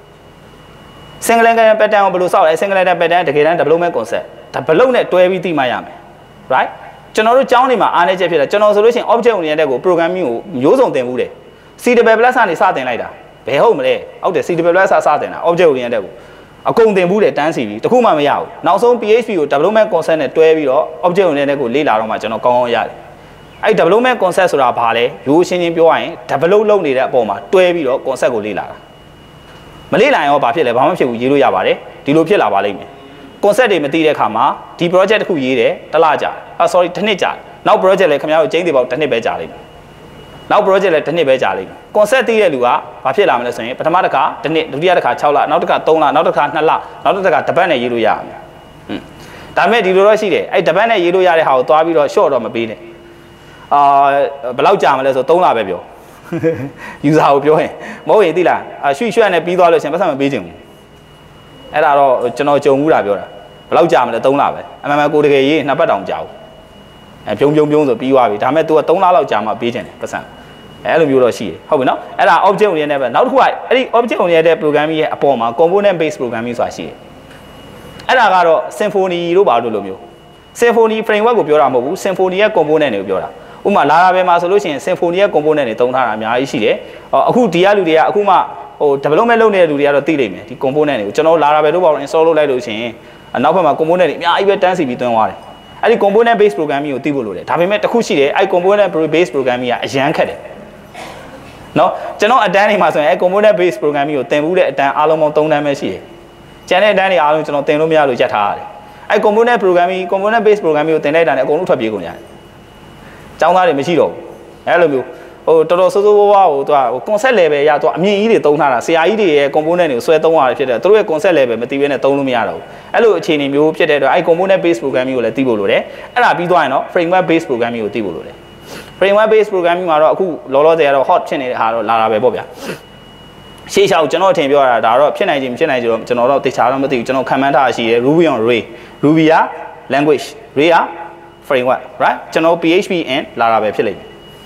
single line pattern ကိုဘယ်လိုစောက်လဲ single line pattern တကယ်တမ်း development concept develop နဲ့တွဲပြီးသိမှရမယ် right ကျွန်တော်တို့ကျောင်းတွေမှာအားနေချက်ဖြစ်တယ်ကျွန်တော်ဆိုလို့ရှိရင် object oriented ကို programming ကိုမျိုးစုံသင်ဘူးတယ် C double plus ကနေစတင်လိုက်တာဘယ်ဟုတ်မလဲဟုတ်တယ် C double plus စတင်တာ object oriented ကိုအကုန်သင်ဘူးတယ်တန်းစီပြီးတခုမှမရဘူးနောက်ဆုံး P H P ကို development concept နဲ့တွဲပြီးတော့ object oriented ကိုလေ့လာတော့မှကျွန်တော်ကောင်းကောင်းရတယ်အဲ့ development concept ဆိုတာဘာလဲရိုးရှင်းရှင်းပြောရရင် develop လုပ်နေတဲ့အပေါ်မှာတွဲပြီးတော့ concept ကိုလေ့လာတာမလေ့လာရင်ရောဘာဖြစ်လဲဘာမှမဖြစ်ဘူးရေးလို့ရပါတယ်ဒီလိုဖြစ်လာပါလိမ့်မယ် concept တွေမသိတဲ့အခါမှာဒီ project တစ်ခုရေးတယ်တစ်လကြာအာ sorry တစ်နှစ်ကြာနောက် project လည်းခင်ဗျားတို့ကျင်းသေးပေါက်တစ်နှစ်ပဲကြာလိမ့်မယ်နောက် project လည်းတစ်နှစ်ပဲကြာလိမ့်မယ် concept သိတဲ့လူကဘာဖြစ်လာမလဲဆိုရင်ပထမတစ်ခါတစ်နှစ်ဒုတိယတစ်ခါ၆လနောက်တစ်ခါ၃လနောက်တစ်ခါ၂လနောက်တစ်ခါတစ်ပတ်နဲ့ရေးလို့ရမယ်ဟွန်းဒါပေမဲ့ဒီလိုတော့ရှိတယ်အဲ့တစ်ပတ်နဲ့ရေးလို့ရတဲ့ဟာကိုသွားပြီးတော့ short တော့မပေးနဲ့အာဘယ်လောက်ကြာမလဲဆို၃လပဲပြော user ကိုပြောရင်မဟုတ်ရင်သိလားရွှေ့ရွှက်နဲ့ပြီးသွားလို့ရှင်ပတ်စံမပေးချင်ဘူးအဲ့ဒါတော့ကျွန်တော်ကြုံဘူးတာပြောတာဘယ်လောက်ကြာမလဲ၃လပဲအမှန်မှန်ကိုတကယ်ရေးနှစ်ပတ်တောင်ကြာဘူးအဲပြုံးပြုံးပြုံးဆိုပြီးသွားပြီဒါပေမဲ့ तू က၃လလောက်ကြာမှပေးချင်တယ်ပတ်စံအဲ့လိုမျိုးတော့ရှိတယ်ဟုတ်ပြီနော်အဲ့ဒါ object oriented ပဲနောက်တစ်ခုကအဲ့ဒီ object oriented programming ရဲ့အပေါ်မှာ component based programming ဆိုတာရှိတယ်အဲ့ဒါကတော့ symphony တို့ဘာလို့လိုမျိုး symphony framework ကိုပြောတာမဟုတ်ဘူး symphony ရဲ့ component တွေကိုပြောတာဥပမာ Laravel မှာဆိုလို့ရှိရင် symphony ရဲ့ component တွေသုံးထားတာအများကြီးရှိတယ်အခုဒီကလူတွေကအခုမှဟို development လုပ်နေတဲ့လူတွေကတော့သိလိမ့်မယ်ဒီ component တွေကိုကျွန်တော် Laravel တို့ဘာလို့ install လုပ်လိုက်လို့ရှိရင်နောက်ဘက်မှာ component တွေအများကြီးပဲတန်းစီပြီးသွင်းသွားတယ်အဲ့ဒီ component based programming ကိုသိဖို့လိုတယ်ဒါပေမဲ့တစ်ခုရှိတယ်အဲ့ component based programming ကအရန်ခက်တယ်နော်ကျွန်တော်အတန်းနေမှာဆိုရင်အဲ့ component based programming ကိုသင်ဘူးတဲ့အတန်းအားလုံးပေါင်း၃တန်းပဲရှိတယ်ကျန်တဲ့အတန်းတွေအားလုံးကျွန်တော်သင်လို့မရလို့ရက်ထားရတယ်အဲ့ component programming component based programming ကိုသင်လိုက်တာနဲ့အကုန်လုံးထွက်ပြေးကုန်ကြတယ်ကျောင်းသားတွေမရှိတော့ဘူးအဲ့လိုမျိုးဟိုတော်တော်စိုးစိုးဝါးဝါးဟိုသူကဟို concept level ရသူကအမြင့်ကြီးတွေသုံးထားတာဆရာကြီးတွေရဲ့ component တွေကိုဆွဲသုံးရတယ်ဖြစ်တယ်သူတို့ရဲ့ concept level မသိဘဲနဲ့သုံးလို့မရတော့ဘူးအဲ့လိုအခြေအနေမျိုးဖြစ်တဲ့အတွက်အဲ့ component based programming ကိုလည်းသိဖို့လိုတယ်အဲ့ဒါပြီးသွားရင်တော့ framework based programming ကိုသိဖို့လိုတယ် framework based programming မှာတော့အခုလောလောဆယ်ကတော့ hot ဖြစ်နေတဲ့ဟာတော့လာတာပဲပေါ့ဗျာရှေ့လျှောက်ကျွန်တော်ထင်ပြောရတာဒါတော့ဖြစ်နိုင်ခြင်းမဖြစ်နိုင်ခြင်းတော့ကျွန်တော်တော့သိချာတော့မသိဘူးကျွန်တော်ခံမှန်းထားရှိတယ် Ruby on Ray Ruby က language Ray က framework right ကျွန်တော် P H P and လာတာပဲဖြစ်လိမ့်မယ်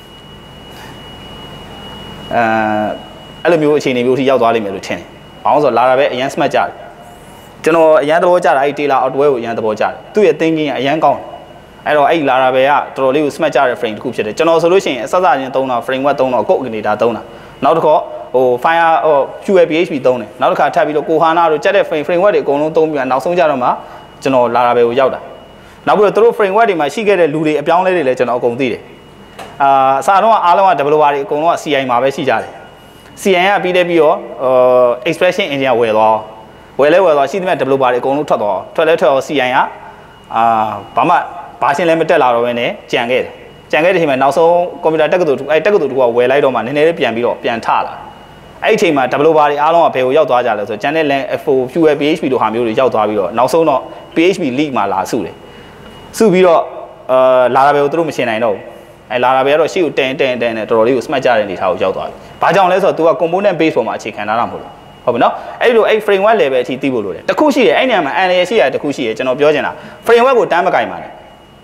အဲအဲ့လိုမျိုးအခြေအနေမျိုးထိရောက်သွားလိမ့်မယ်လို့ထင်တယ်။ဘာလို့ဆိုတော့လာတာပဲအရန် smart ကြတယ်။ကျွန်တော်အရန်သဘောကျတာအဲ့ Taylor Outwell ကိုအရန်သဘောကျတယ်။သူ့ရဲ့ thinking ကအရန်ကောင်းတယ်။အဲ့တော့အဲ့လာတာပဲကတော်တော်လေးကို smart ကြတဲ့ frame တစ်ခုဖြစ်တယ်။ကျွန်တော်ဆိုလို့ရှိရင်အစစချင်းသုံးတာ framework သုံးတော့ code editor သုံးတာ။နောက်တစ်ခါဟို fire ဟို Q L P H P သုံးတယ်။နောက်တစ်ခါထပ်ပြီးတော့ Kohana တို့ကြက်တဲ့ frame framework တွေအကုန်လုံးသုံးပြီးတော့နောက်ဆုံးကြတော့မှကျွန်တော်လာတာပဲကိုရောက်တာ။နောက်ပြီးတော့သူတို့ framework တွေမှာရှိခဲ့တဲ့လူတွေအပြောင်းလဲတွေလည်းကျွန်တော်အကုန်သိတယ်။အာအစားတော့အားလုံးက developer တွေအကုန်လုံးက C I မှာပဲရှိကြတယ်။ C I ကပြီးတဲ့ပြီးတော့ expression engine ကဝယ်သွားဝယ်လဲဝယ်သွားရှိသမျှ developer တွေအကုန်လုံးထွက်သွားထွက်လဲထွက်တော့ C I ကအာဘာမှဘာရှင်းလဲမတက်လာတော့ဘဲနဲ့ကြံခဲ့တယ်ကြံခဲ့တဲ့အချိန်မှာနောက်ဆုံး computer တက္ကသိုလ်အဲတက္ကသိုလ်တခုကဝယ်လိုက်တော့မှနည်းနည်းလေးပြန်ပြီးတော့ပြန်ထလာအဲ့ဒီအချိန်မှာ developer တွေအားလုံးကဘယ်ကိုရောက်သွားကြလဲဆိုတော့ channel length F O Q L P H P တို့ဟာမျိုးတွေရောက်သွားပြီးတော့နောက်ဆုံးတော့ P H P league မှာလာစုတယ်စုပြီးတော့အာလာတာပဲသူတို့မရှင်းနိုင်တော့ဘူးအဲလာတာပဲကတော့ရှေ့ကိုတင်တင်တင်နဲ့တော်တော်လေးကို smart ကြတဲ့အနေထားကိုရောက်သွားပြီ။ဘာကြောင့်လဲဆိုတော့ तू က component base ပေါ်မှာအခြေခံထားတာမဟုတ်ဘူး။ဟုတ်ပြီနော်။အဲ့ဒီလိုအဲ့ framework level အထိသိဖို့လိုတယ်။တစ်ခုရှိတယ်အဲ့နေရာမှာ N L ရှိရတစ်ခုရှိရကျွန်တော်ပြောချင်တာ framework ကိုတန်းမကင်ပါနဲ့။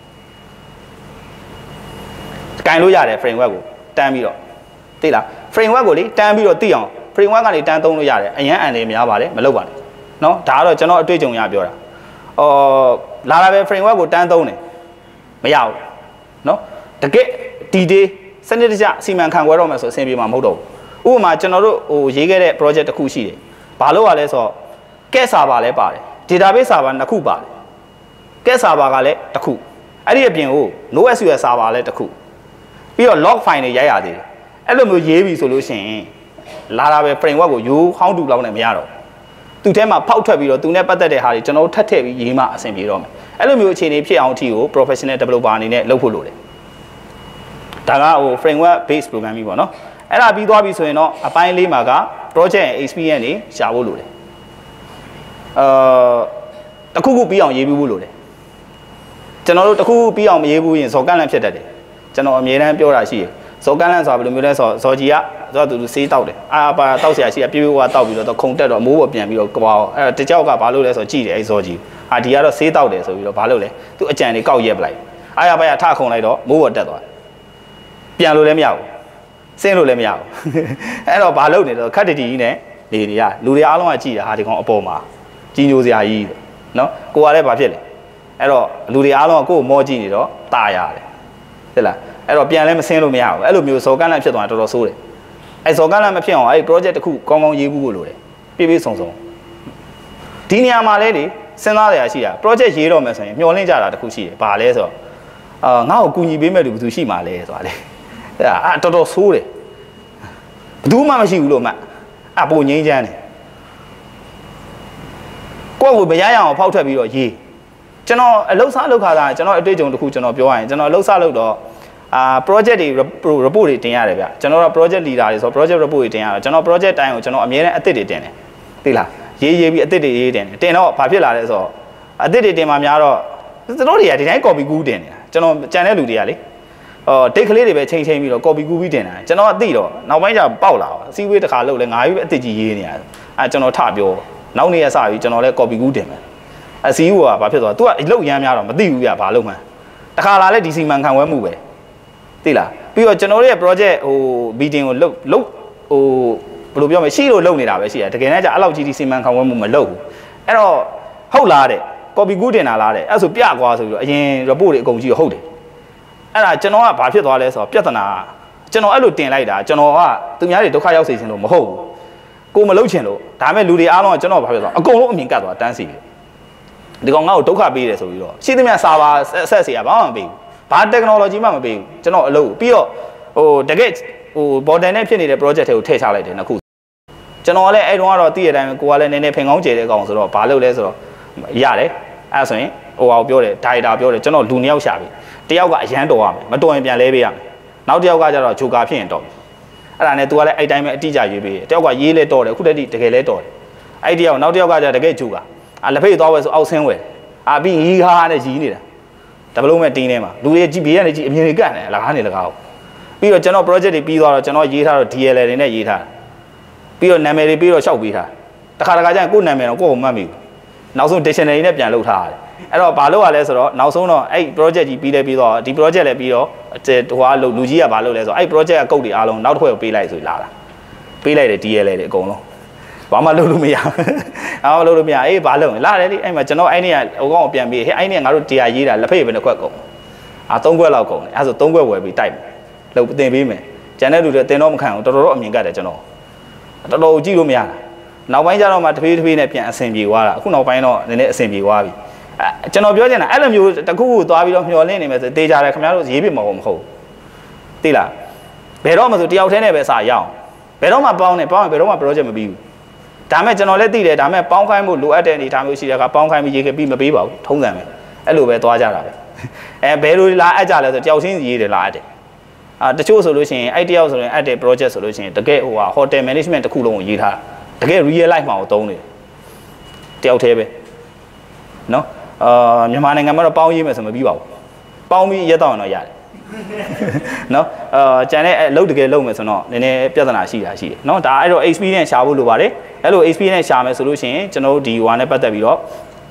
ကင်လို့ရတယ် framework ကိုတန်းပြီးတော့သိလား framework ကိုလေတန်းပြီးတော့သိအောင် framework ကနေတန်းသုံးလို့ရတယ်။အရင် N L များပါတယ်မလုပ်ပါနဲ့။နော်ဒါကတော့ကျွန်တော်အတွေ့အကြုံရပြောတာ။အော်လာတာပဲ framework ကိုတန်းသုံးတယ်မရဘူး။နော်တကယ်ဒီဒေးစနစ်တကျစီမံခန့်ခွဲတော့မယ်ဆိုအဆင်ပြေမှာမဟုတ်တော့ဘူးဥပမာကျွန်တော်တို့ဟိုရေးခဲ့တဲ့ project တစ်ခုရှိတယ်ဘာလို့ ਆ လဲဆိုတော့ get server လည်းပါတယ် database server နှစ်ခုပါတယ် get server ကလည်းတစ်ခုအဲ့ဒီအပြင်ကို NoSQL server လည်းတစ်ခုပြီးတော့ log file တွေရိုက်ရသေးတယ်အဲ့လိုမျိုးရေးပြီဆိုလို့ရှိရင်လာတာပဲ framework ကိုရိုးဟောင်းတူလောက်နဲ့မရတော့သူ့ထဲမှာဖောက်ထွက်ပြီးတော့သူနဲ့ပတ်သက်တဲ့ဟာတွေကျွန်တော်တို့ထပ်ထည့်ပြီးရေးမှအဆင်ပြေတော့မယ်အဲ့လိုမျိုးအခြေအနေဖြစ်အောင်အထိကို professional developer အနေနဲ့လုပ်ဖို့လိုတယ်ဒါကဟို framework based programming ပေါ့နော်အဲ့ဒါပြီးသွားပြီဆိုရင်တော့အပိုင်းလေးမှာက project experience တွေရှာဖို့လိုတယ်အာတခုခုပြီးအောင်ရေးပြီးဖို့လိုတယ်ကျွန်တော်တို့တခုခုပြီးအောင်မရေးဘူးရင်ဇော်ကန့်လန့်ဖြစ်တတ်တယ်ကျွန်တော်အမြဲတမ်းပြောတာရှိတယ်စောကန်းလန့်ဆိုတာဘယ်လိုမျိုးလဲဆိုတော့ဇော်ကြီးကဆိုတော့သူစေးတောက်တယ်အာပါတောက်ဆရာရှိကပြေးပြေးဝါတောက်ပြီးတော့ခုံတက်တော့မိုးပေါ်ပြန်ပြီးတော့ကွာအဲ့တကြောက်ကဘာလို့လဲဆိုတော့ကြည့်တယ်အဲ့ဇော်ကြီးအာဒီကတော့စေးတောက်တယ်ဆိုပြီးတော့ဘာလို့လဲသူအကြံတွေကောက်ရက်ပလိုက်အာရပါရထခုံလိုက်တော့မိုးပေါ်တက်သွားပြန်လို့လည်းမရဘူးဆင်းလို့လည်းမရဘူးအဲ့တော့ဘာလုပ်နေတော့ခက်တတီကြီးနဲ့နေနေရလူတွေအားလုံးကကြည့်တာဟာဒီကောင်အပေါ်မှာကြီးညိုစရာကြီးနော်ကိုကလည်းဘာဖြစ်လဲအဲ့တော့လူတွေအားလုံးကကိုယ်မောကြည့်နေတော့ตาရတယ်ဟုတ်လားအဲ့တော့ပြန်လဲမဆင်းလို့မရဘူးအဲ့လိုမျိုးဇော်ကန်းလန့်ဖြစ်သွားတာတော်တော်ဆိုးတယ်အဲ့ဇော်ကန်းလန့်မဖြစ်အောင်အဲ့ project တစ်ခုကောင်းကောင်းရေးဖို့လိုတယ်ပြည့်ပြည့်စုံစုံဒီနေရာမှာလဲလေစဉ်းစားရရှိတာ project ရေးတော့မယ်ဆိုရင်မျှော်လင့်ကြတာတစ်ခုရှိတယ်ဘာလဲဆိုတော့အာငါ့ကိုကူညီပေးမဲ့လူဘယ်သူရှိမှာလဲဆိုတာလေအဲ့ဒါတော်တော်ဆိုးတယ်ဘယ်သူမှမရှိဘူးလို့မှအပိုငိမ့်ချမ်းတယ်ကိုယ့်ကိုမရရအောင်ဖောက်ထွက်ပြီးတော့ရေးကျွန်တော်အလုပ်စားလုပ်ခါတာကျွန်တော်အတွေ့အကြုံတစ်ခုကျွန်တော်ပြောရရင်ကျွန်တော်အလုပ်စားလုပ်တော့အာ project တွေ report တွေတင်ရတယ်ဗျကျွန်တော်တို့ project leader တွေဆို project report တွေတင်ရတယ်ကျွန်တော် project တိုင်းကိုကျွန်တော်အမြဲတမ်းအသစ်တွေတင်တယ်သိလားရေးရေးပြီးအသစ်တွေရေးတင်တယ်တင်တော့ဘာဖြစ်လာလဲဆိုတော့အသစ်တွေတင်မှများတော့သူတို့တွေကဒီတိုင်း copy ကူးတင်နေတာကျွန်တော်ကြံတဲ့လူတွေကလေဟော date ကလေးတွေပဲချိန်ချိန်ပြီးတော့ copy ကူးပြီးတင်တာကျွန်တော်အသိတော့နောက်ပိုင်းကျပေါက်လာအစည်းအဝေးတစ်ခါလုပ်လဲငါကြီးပဲအသစ်ကြီးရေးနေရတယ်အဲကျွန်တော်ထပြောနောက်နေ့ရစပြီးကျွန်တော်လည်း copy ကူးတင်မယ်အစည်းအဝေးကဘာဖြစ်သွား तू ကအလုပ်ရမ်းများတော့မသိဘူးပြဘာလုပ်မှန်းတခါလာလဲဒီစီမံခန့်ခွဲမှုပဲသိလားပြီးတော့ကျွန်တော်တို့ရဲ့ project ဟို meeting ကိုလုပ်လုပ်ဟိုဘယ်လိုပြောမလဲရှိလို့လုပ်နေတာပဲရှိတယ်တကယ်တမ်းကျအဲ့လောက်ကြီးဒီစီမံခန့်ခွဲမှုမလုပ်ဘူးအဲ့တော့ဟုတ်လားတဲ့ copy ကူးတင်တာလားတဲ့အဲ့ဆိုပြကွာဆိုပြီးတော့အရင် report တွေအကုန်ကြီးဟုတ်တယ်အဲ့ဒါကျွန်တော်ကဘာဖြစ်သွားလဲဆိုတော့ပြဿနာကျွန်တော်အဲ့လိုတင်လိုက်တာကျွန်တော်ကသူများတွေဒုက္ခရောက်စေချင်လို့မဟုတ်ဘူးကိုမလုပ်ချင်လို့ဒါပေမဲ့လူတွေအားလုံးကကျွန်တော်ဘာဖြစ်သွားအကုန်လုံးအမြင်ကတ်သွားတန်းစီတယ်ဒီကောင်ငါ့ကိုဒုက္ခပေးတယ်ဆိုပြီးတော့ရှိသမျှစာပါဆက်စီရဘာမှမပေးဘူးဘာ technology မှမပေးဘူးကျွန်တော်အလုပ်ပြီးတော့ဟိုတကယ်ဟို border နဲ့ဖြစ်နေတဲ့ project တွေကိုထည့်ချလိုက်တယ်နှစ်ခုကျွန်တော်ကလည်းအဲ့တုန်းကတော့တည့်ရတိုင်းကိုကလည်းနည်းနည်းဖင်ကောင်းကျဲတဲ့ကောင်ဆိုတော့ဘာလုပ်လဲဆိုတော့ရတယ်အဲ့ဆိုရင်ဟိုဟာပြောတယ် data ပြောတယ်ကျွန်တော်လူနှစ်ယောက်ရှာပြီတယောက်ကအရန်တော်ရမယ်မတော်ရင်ပြန်လဲပေးရမယ်နောက်တယောက်ကကျတော့ဂျိုကာဖြစ်ရင်တော်ပြီအဲ့ဒါနဲ့ तू ကလည်းအဲ့တိုင်းပဲအတိအကျရေးပေးတယ်တယောက်ကရေးလဲတော်တယ်အခုတည်းတကယ်လဲတော်တယ်အဲ့တယောက်နောက်တယောက်ကကျတကယ်ဂျိုကာအာလက်ဖေးသွားဝဲဆိုအောက်ဆင်းဝဲအာပြီးရီးခါနဲ့ရီးနေတာဒါဘလို့မဲ့တင်းထဲမှာလူတွေကြည့်ဘေးကနေကြည့်အမြင်တွေကတ်နေလကားနေလကားဟုတ်ပြီးတော့ကျွန်တော် project တွေပြီးသွားတော့ကျွန်တော်ရေးထားတော့ D L L တွေနဲ့ရေးထားပြီးတော့နာမည်တွေပြီးတော့ရှောက်ပေးထားတခါတခါကျရင်ကိုယ့်နာမည်တော့ကိုယ့်ကိုမှတ်မိဘူးနောက်ဆုံး dictionary နဲ့ပြန်လုပ်ထားရတယ်အဲ့တော့ဘာလုပ်ရလဲဆိုတော့နောက်ဆုံးတော့အဲ့ project ကြီးပြီးလဲပြီးတော့ဒီ project လည်းပြီးတော့ဟိုဟာလူလူကြီးကဘာလုပ်လဲဆိုတော့အဲ့ project ကကုတ်တွေအားလုံးနောက်တစ်ခွက်ကိုပေးလိုက်ဆိုလာတာပေးလိုက်တယ် D L L တွေအကုန်လုံးဘာမှလုပ်လို့မရဘာမှလုပ်လို့မရအေးဘာလုပ်လဲလာတယ်လေအဲ့မှာကျွန်တော်အဲ့နေ့ကဟိုကောင်ကိုပြန်ပြီးဟဲ့အဲ့နေ့ကငါတို့တရားရေးတာလက်ဖက်ရည်ပဲတစ်ခွက်ကုန်အာသုံးခွက်လောက်ကုန်တယ်အဲ့ဆိုသုံးခွက်ဝယ်ပြီးတိုက်မယ်လှုပ်တင်ပေးမယ်ကျန်တဲ့လူတွေတင်တော့မခံဘူးတော်တော်တော့အမြင်ကတ်တယ်ကျွန်တော်တော်တော်ကြည့်လို့မရတာနောက်ပိုင်းကျတော့မှတဖြည်းဖြည်းနဲ့ပြန်အဆင်ပြေသွားတာအခုနောက်ပိုင်းတော့နည်းနည်းအဆင်ပြေသွားပြီအဲကျွန်တော်ပြောချင်တာအဲ့လိုမျိုးတခုခုသွားပြီးတော့မျှော်လင့်နေမယ်ဆိုတေးကြတယ်ခင်ဗျားတို့ရေးပြမှာမဟုတ်သိလားဘယ်တော့မှဆိုတယောက်တည်းနဲ့ပဲစာရအောင်ဘယ်တော့မှပေါင်းနေပေါင်းရင်ဘယ်တော့မှ project မပြီးဘူးဒါမဲ့ကျွန်တော်လည်းသိတယ်ဒါမဲ့ပေါင်းခိုင်းဖို့လိုအပ်တဲ့အနေအထားမျိုးရှိတဲ့အခါပေါင်းခိုင်းပြီးရေးခဲ့ပြီးမပေးပါဘူးထုံးစံပဲအဲ့လိုပဲသွားကြတာပဲအဲဘယ်လိုလာအပ်ကြလဲဆိုတယောက်ချင်းရေးတယ်လာအပ်တယ်အာတချို့ဆိုလို့ရှိရင်အဲ့တယောက်ဆိုရင်အပ်တဲ့ project ဆိုလို့ရှိရင်တကယ်ဟိုဟာ hotel management တစ်ခုလုံးကိုရေးထားတကယ် real life မှာကိုသုံးနေတယ်တယောက်တည်းပဲနော်အာမြန်မာနိုင်ငံမှာတော့ပေါင်းရေးမယ်ဆိုမပြီးပါဘူးပေါင်းပြီးရက်တော့တော့ရတယ်နော်အာကျန်တဲ့အလုပ်တကယ်လုပ်မယ်ဆိုတော့နည်းနည်းပြဿနာရှိတာရှိတယ်နော်ဒါအဲ့တော့ experience ရှာဖို့လိုပါတယ်အဲ့လို experience ရှာမယ်ဆိုလို့ရှိရင်ကျွန်တော်တို့ဒီ one နဲ့ပတ်သက်ပြီးတော့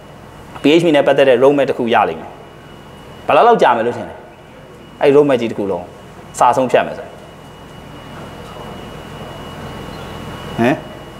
P H P နဲ့ပတ်သက်တဲ့ roadmap တစ်ခုရလိမ့်မယ်ဘယ်လောက်လောက်ကြာမယ်လို့ထင်လဲအဲ့ roadmap ကြီးတစ်ခုလုံးစာဆုံးဖြတ်မယ်ဆိုဟမ်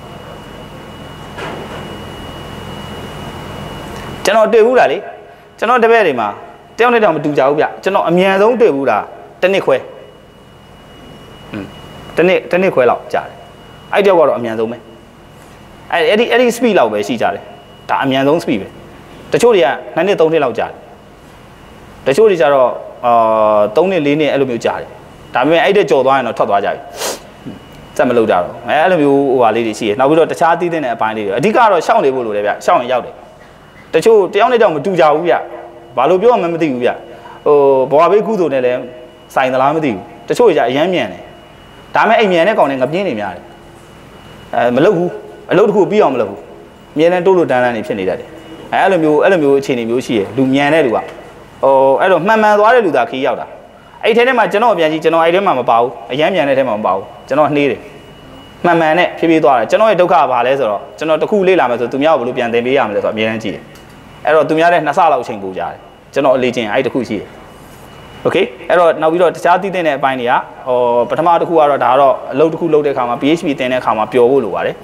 ကျွန်တော်တွေ့ဘူးလားလေကျွန်တော်တပည့်တွေမှာတယောက်နဲ့တောင်မတူကြဘူးဗျကျွန်တော်အမြန်ဆုံးတွေ့ဘူးလားတစ်နှစ်ခွဲอืมတစ်နှစ်တစ်နှစ်ခွဲလောက်ကြာတယ်အဲ့တယောက်ကတော့အမြန်ဆုံးပဲအဲ့အဲ့ဒီအဲ့ဒီ speed လောက်ပဲရှိကြတယ်ဒါအမြန်ဆုံး speed ပဲတချို့တွေကနှစ်နှစ်သုံးနှစ်လောက်ကြာတယ်တချို့တွေကျတော့အာသုံးနှစ်လေးနှစ်အဲ့လိုမျိုးကြာတယ်ဒါပေမဲ့အဲ့တဲ့ကြော်သွားရင်တော့ထွက်သွားကြပြီစက်မလုပ်ကြတော့အဲအဲ့လိုမျိုးဟိုဟာလေးတွေရှိတယ်နောက်ပြီးတော့တခြားသီးတဲ့အပိုင်းလေးတွေအဓိကတော့ရှောင်းနေဖို့လိုတယ်ဗျရှောင်းရင်ရောက်တယ်တချို့တယောက်နဲ့တောင်မတူကြဘူးဗျဘာလို့ပြောမှမသိဘူးဗျဟိုဘွားဘေးကုသိုလ်နဲ့လည်းဆိုင်သလားမသိဘူးတချို့ကြအရမ်းမြန်တယ်ဒါပေမဲ့အိမ်မြန်တဲ့ကောင်တွေငပြင်းနေများတယ်အဲမလုပ်ဘူးအလုပ်တစ်ခုပြီးအောင်မလုပ်ဘူးအမြဲတမ်းတိုးလို့တန်းတန်းနေဖြစ်နေတတ်တယ်အဲအဲ့လိုမျိုးအဲ့လိုမျိုးအခြေအနေမျိုးရှိရလူမြန်တဲ့လူကဟိုအဲ့တော့မှန်မှန်သွားတဲ့လူသာခီးရောက်တာအဲ့ထဲထဲမှာကျွန်တော်ပြန်ကြည့်ကျွန်တော်အဲ့ထဲမှာမပါဘူးအရန်မြန်တဲ့ထဲမှာမပါဘူးကျွန်တော်နှေးတယ်မှန်မှန်နဲ့ဖြည်းဖြည်းသွားတယ်ကျွန်တော်ရဲ့ဒုက္ခကဘာလဲဆိုတော့ကျွန်တော်တခုလေးလာမယ်ဆိုသူများကိုဘယ်လိုပြန်သင်ပေးရမလဲဆိုတော့အမြဲတမ်းကြည့်တယ်အဲ့တော့သူများတဲ့နှစ်ဆလောက်အချိန်ပိုကြတယ်ကျွန်တော်အလေးချင်းအဲ့တခုရှိတယ်โอเคအဲ့တော့နောက်ပြီးတော့တခြားသိတဲ့အပိုင်းတွေကဟောပထမတစ်ခုကတော့ဒါတော့အလုပ်တစ်ခုလုပ်တဲ့အခါမှာ P H P သင်တဲ့အခါမှာပျော်ဖို့လိုပါတယ်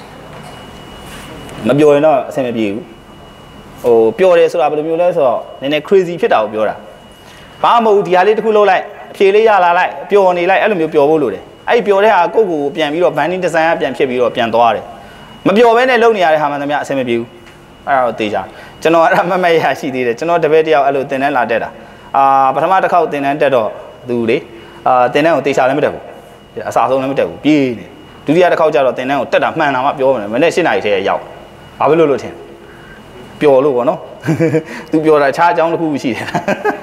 မပျော်ရင်တော့အဆင်မပြေဘူးဟိုပျော်တယ်ဆိုတာဘယ်လိုမျိုးလဲဆိုတော့နည်းနည်း crazy ဖြစ်တာကိုပြောတာဘာမှမဟုတ်ဒီဟာလေးတစ်ခုလုပ်လိုက်အဖြေလေးရလာလိုက်ပျော်နေလိုက်အဲ့လိုမျိုးပျော်ဖို့လိုတယ်အဲ့ဒီပျော်တဲ့ဟာကိုယ့်ကိုပြန်ပြီးတော့ banding design ကပြန်ဖြစ်ပြီးတော့ပြန်သွားတယ်မပျော်ဘဲနဲ့လုပ်နေရတဲ့ဟာမှန်သမျှအဆင်မပြေဘူးအဲ့ဒါတော့သိကြကျွန်တော်အဲ့ဒါမမရရှိသေးတယ်ကျွန်တော်တပည့်တယောက်အဲ့လိုသင်တန်းလာတက်တာအာပထမတစ်ခေါက်သင်တန်းတက်တော့သူလေအာသင်တန်းကိုတေချာလည်းမတက်ဘူးအစားဆုံးလည်းမတက်ဘူးပြေးနေဒုတိယတစ်ခေါက်ကျတော့သင်တန်းကိုတက်တာမှန်တာမှပြောမယ်မနေ့၈နာရီထဲရောက်ဘာဖြစ်လို့လို့ထင်ပျော်လို့ပေါ့နော်သူပျော်တာခြားအကြောင်းတစ်ခုရှိတယ်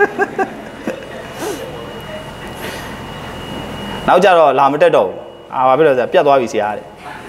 နောက်ကြတော့လာမတက်တော့ဘူးအာဘာဖြစ်လို့လဲဆိုပြတ်သွားပြီဆရာတဲ့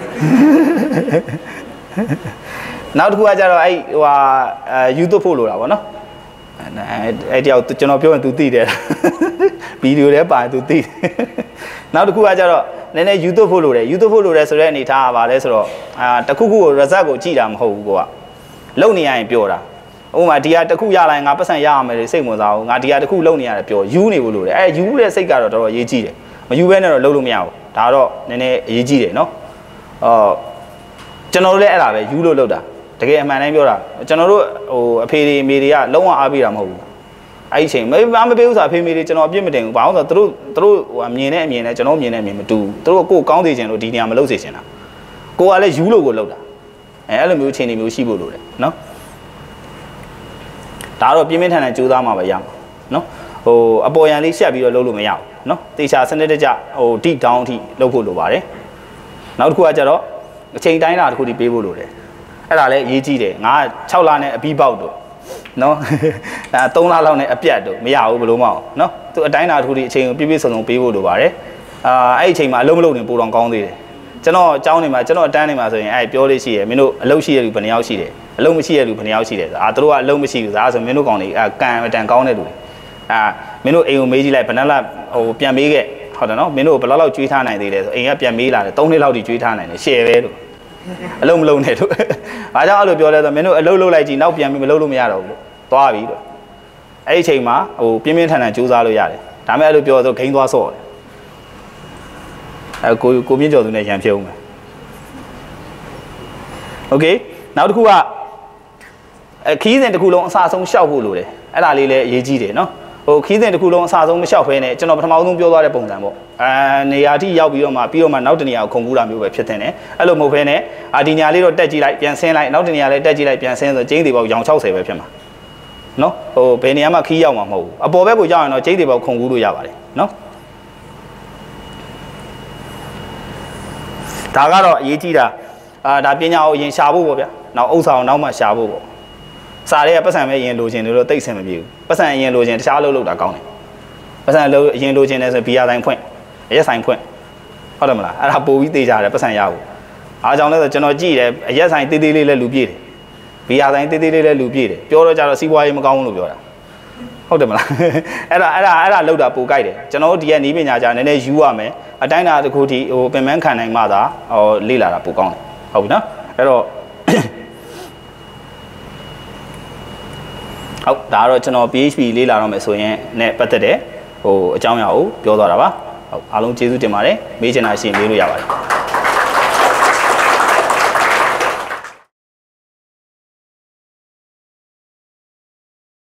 နောက်တစ်ခုကကြတော့အဲ့ဟိုဟာအဲ YouTube ဖို့လို့တာပေါ့နော်အဲ့တယောက်ကျွန်တော်ပြောရင် तू သိတယ်ဗီဒီယိုထဲပါရင် तू သိတယ်နောက်တစ်ခုကကြတော့နည်းနည်း YouTube ဖို့လို့တယ် YouTube ဖို့လို့တယ်ဆိုတဲ့အနေထားကပါလဲဆိုတော့အာတခုခုကို result ကိုကြည့်တာမဟုတ်ဘူးကွာလုံနေရရင်ပြောတာဥပမာဒီဟာတခုရလာရင်ငါပတ်စံရရမယ်လေစိတ်ဝင်စားဘူးငါဒီဟာတခုလုံနေရတယ်ပြောယူနေဖို့လို့တယ်အဲယူတဲ့စိတ်ကတော့တော်တော်အရေးကြီးတယ်မယူဘဲနဲ့တော့လုံလို့မရဘူးဒါတော့နည်းနည်းအရေးကြီးတယ်နော်အော်ကျွန်တော်တို့လည်းအဲ့ဒါပဲယူလို့လုပ်တာတကယ်အမှန်တိုင်းပြောတာကျွန်တော်တို့ဟိုအဖေတွေအမေတွေကလုံးဝအားပေးတာမဟုတ်ဘူးအဲ့ဒီအချိန်မမပေးဘူးဆိုတာအဖေမေတွေကျွန်တော်အပြစ်မတင်ဘူးဘာလို့ဆိုတော့သူတို့သူတို့ဟိုမြင်တဲ့အမြင်နဲ့ကျွန်တော်မြင်တဲ့အမြင်မတူဘူးသူတို့ကိုယ်ကောင်းစေချင်လို့ဒီနေရာမလုပ်စေချင်တာကိုကလည်းယူလို့ကိုလုပ်တာအဲအဲ့လိုမျိုးအခြေအနေမျိုးရှိဖို့လိုတယ်နော်ဒါတော့ပြင်းပြင်းထန်ထန်ကြိုးစားမှပဲရမှာနော်ဟိုအပေါ်ရန်လေးရှက်ပြီးတော့လုပ်လို့မရဘူးနော်တေချာစနစ်တကျဟို deep down အထိလုပ်ဖို့လိုပါတယ်နောက်တစ်ခုကကြတော့အချိန်တိုင်းတာတစ်ခုထိပေးဖို့လိုတယ်အဲ့ဒါလည်းအရေးကြီးတယ်ငါ၆လနဲ့အပြီးပေါက်တော့နော်အဲ၃လလောက်နဲ့အပြတ်တော့မရဘူးဘလို့မအောင်နော်သူအတိုင်းတာတစ်ခုထိအချိန်ကိုပြည့်ပြည့်စုံစုံပေးဖို့လိုပါတယ်အာအဲ့ဒီအချိန်မှာအလုံးမလုံးနေပိုတော့ကောင်းသေးတယ်ကျွန်တော်အကြောင်းနေမှာကျွန်တော်အတန်းနေမှာဆိုရင်အဲ့ပြောလို့ရှိရမင်းတို့အလုပ်ရှိရလူဘယ်နှယောက်ရှိတယ်အလုပ်မရှိရလူဘယ်နှယောက်ရှိတယ်အာတို့ကအလုပ်မရှိဘူးဒါဆိုမင်းတို့ကောင်တွေအကန်အတန်ကောင်းတဲ့လူတွေအာမင်းတို့အိမ်ကိုမေးကြည့်လိုက်ဘယ်နှလောက်ဟိုပြန်မေးခဲ့ဟုတ်တယ်နော်မင်းတို့ဘယ်လောက်လောက်ကျွေးထားနိုင်သေးလဲဆိုအိမ်ကပြန်မေးလာတယ်၃နှစ်လောက်ထိကျွေးထားနိုင်တယ်ရှယ်ပဲလို့အလုံးမလုံးနဲ့တို့ဘာကြောင့်အဲ့လိုပြောလဲဆိုမင်းတို့အလုပ်လုပ်လိုက်ကြည့်နောက်ပြန်ပြီးမလုပ်လို့မရတော့ဘူးလို့သွားပြီလို့အဲ့ဒီအချိန်မှာဟိုပြင်းပြင်းထန်ထန်ကြိုးစားလို့ရတယ်ဒါမဲ့အဲ့လိုပြောဆိုဂိမ်းသွားဆော့တယ်အဲကိုကိုမြင့်ကျော်သူနဲ့ရန်ဖြစ်အောင်မယ်โอเคနောက်တစ်ခုကအခီးစဉ်တစ်ခုလုံးအစားဆုံးရှောက်ဖို့လိုတယ်အဲ့ဒါလေးလည်းအရေးကြီးတယ်နော်ဟိုခီးစဉ်တစ်ခုလုံးအစားဆုံးမလျှောက်ဖဲနဲ့ကျွန်တော်ပထမဆုံးပြောသွားတဲ့ပုံစံပေါ့အဲနေရာထိရောက်ပြီးတော့မှပြီးတော့မှနောက်တနေရာကိုခုန်ကူးတာမျိုးပဲဖြစ်တဲ့နဲ့အဲ့လိုမဟုတ်ဖဲနဲ့အာဒီညာလေးတော့တက်ကြည့်လိုက်ပြန်ဆင်းလိုက်နောက်တနေရာလေးတက်ကြည့်လိုက်ပြန်ဆင်းဆိုကျင်းသေးပေါက်ရောင်၆၀ပဲဖြစ်မှာနော်ဟိုဘယ်နေရာမှာခီးရောက်မှာမဟုတ်ဘူးအပေါ်ဘက်ကိုရောက်ရင်တော့ကျင်းသေးပေါက်ခုန်ကူးလို့ရပါတယ်နော်ဒါကတော့အရေးကြီးတာအာဒါပညာကိုအရင်ရှာဖို့ပေါ့ဗျာနောက်ဥစ္စာကိုနောက်မှရှာဖို့ပေါ့စာတွေကပတ်စံပဲအရင်လိုချင်တယ်လို့သိစင်မပြေဘူးပတ်စံအရင်လိုချင်တခြားအလုပ်လုပ်တာကောင်းတယ်ပတ်စံလို့အရင်လိုချင်တယ်ဆိုဘီယာဆိုင်ဖွင့်အရက်ဆိုင်ဖွင့်ဟုတ်တယ်မလားအဲ့ဒါပို့ပြီးသိကြတယ်ပတ်စံရဖို့အားကြောင့်လဲဆိုကျွန်တော်ကြည့်တယ်အရက်ဆိုင်တေးသေးလေးလည်းလူပြည့်တယ်ဘီယာဆိုင်တေးသေးလေးလည်းလူပြည့်တယ်ပြောတော့ကြတော့စီးပွားရေးမကောင်းဘူးလို့ပြောတာဟုတ်တယ်မလားအဲ့ဒါအဲ့ဒါအဲ့ဒါလောက်တာပိုကြိုက်တယ်ကျွန်တော်တို့ဒီကနီးပညာကြားနည်းနည်းယူရမယ်အတိုင်းတာတစ်ခုထိဟိုပင်ပန်းခံနိုင်မှသာဟိုလေ့လာတာပိုကောင်းတယ်ဟုတ်ပြီနော်အဲ့တော့ဟုတ်ဒါကတော့ကျွန်တော် P H P လေ့လာတော့မယ်ဆိုရင်နဲ့ပတ်သက်တဲ့ဟိုအကြောင်းအရာကိုပြောသွားတာပါဟုတ်အားလုံးကျေးဇူးတင်ပါတယ်မေးချင်တာရှိရင်မေးလို့ရပါတယ်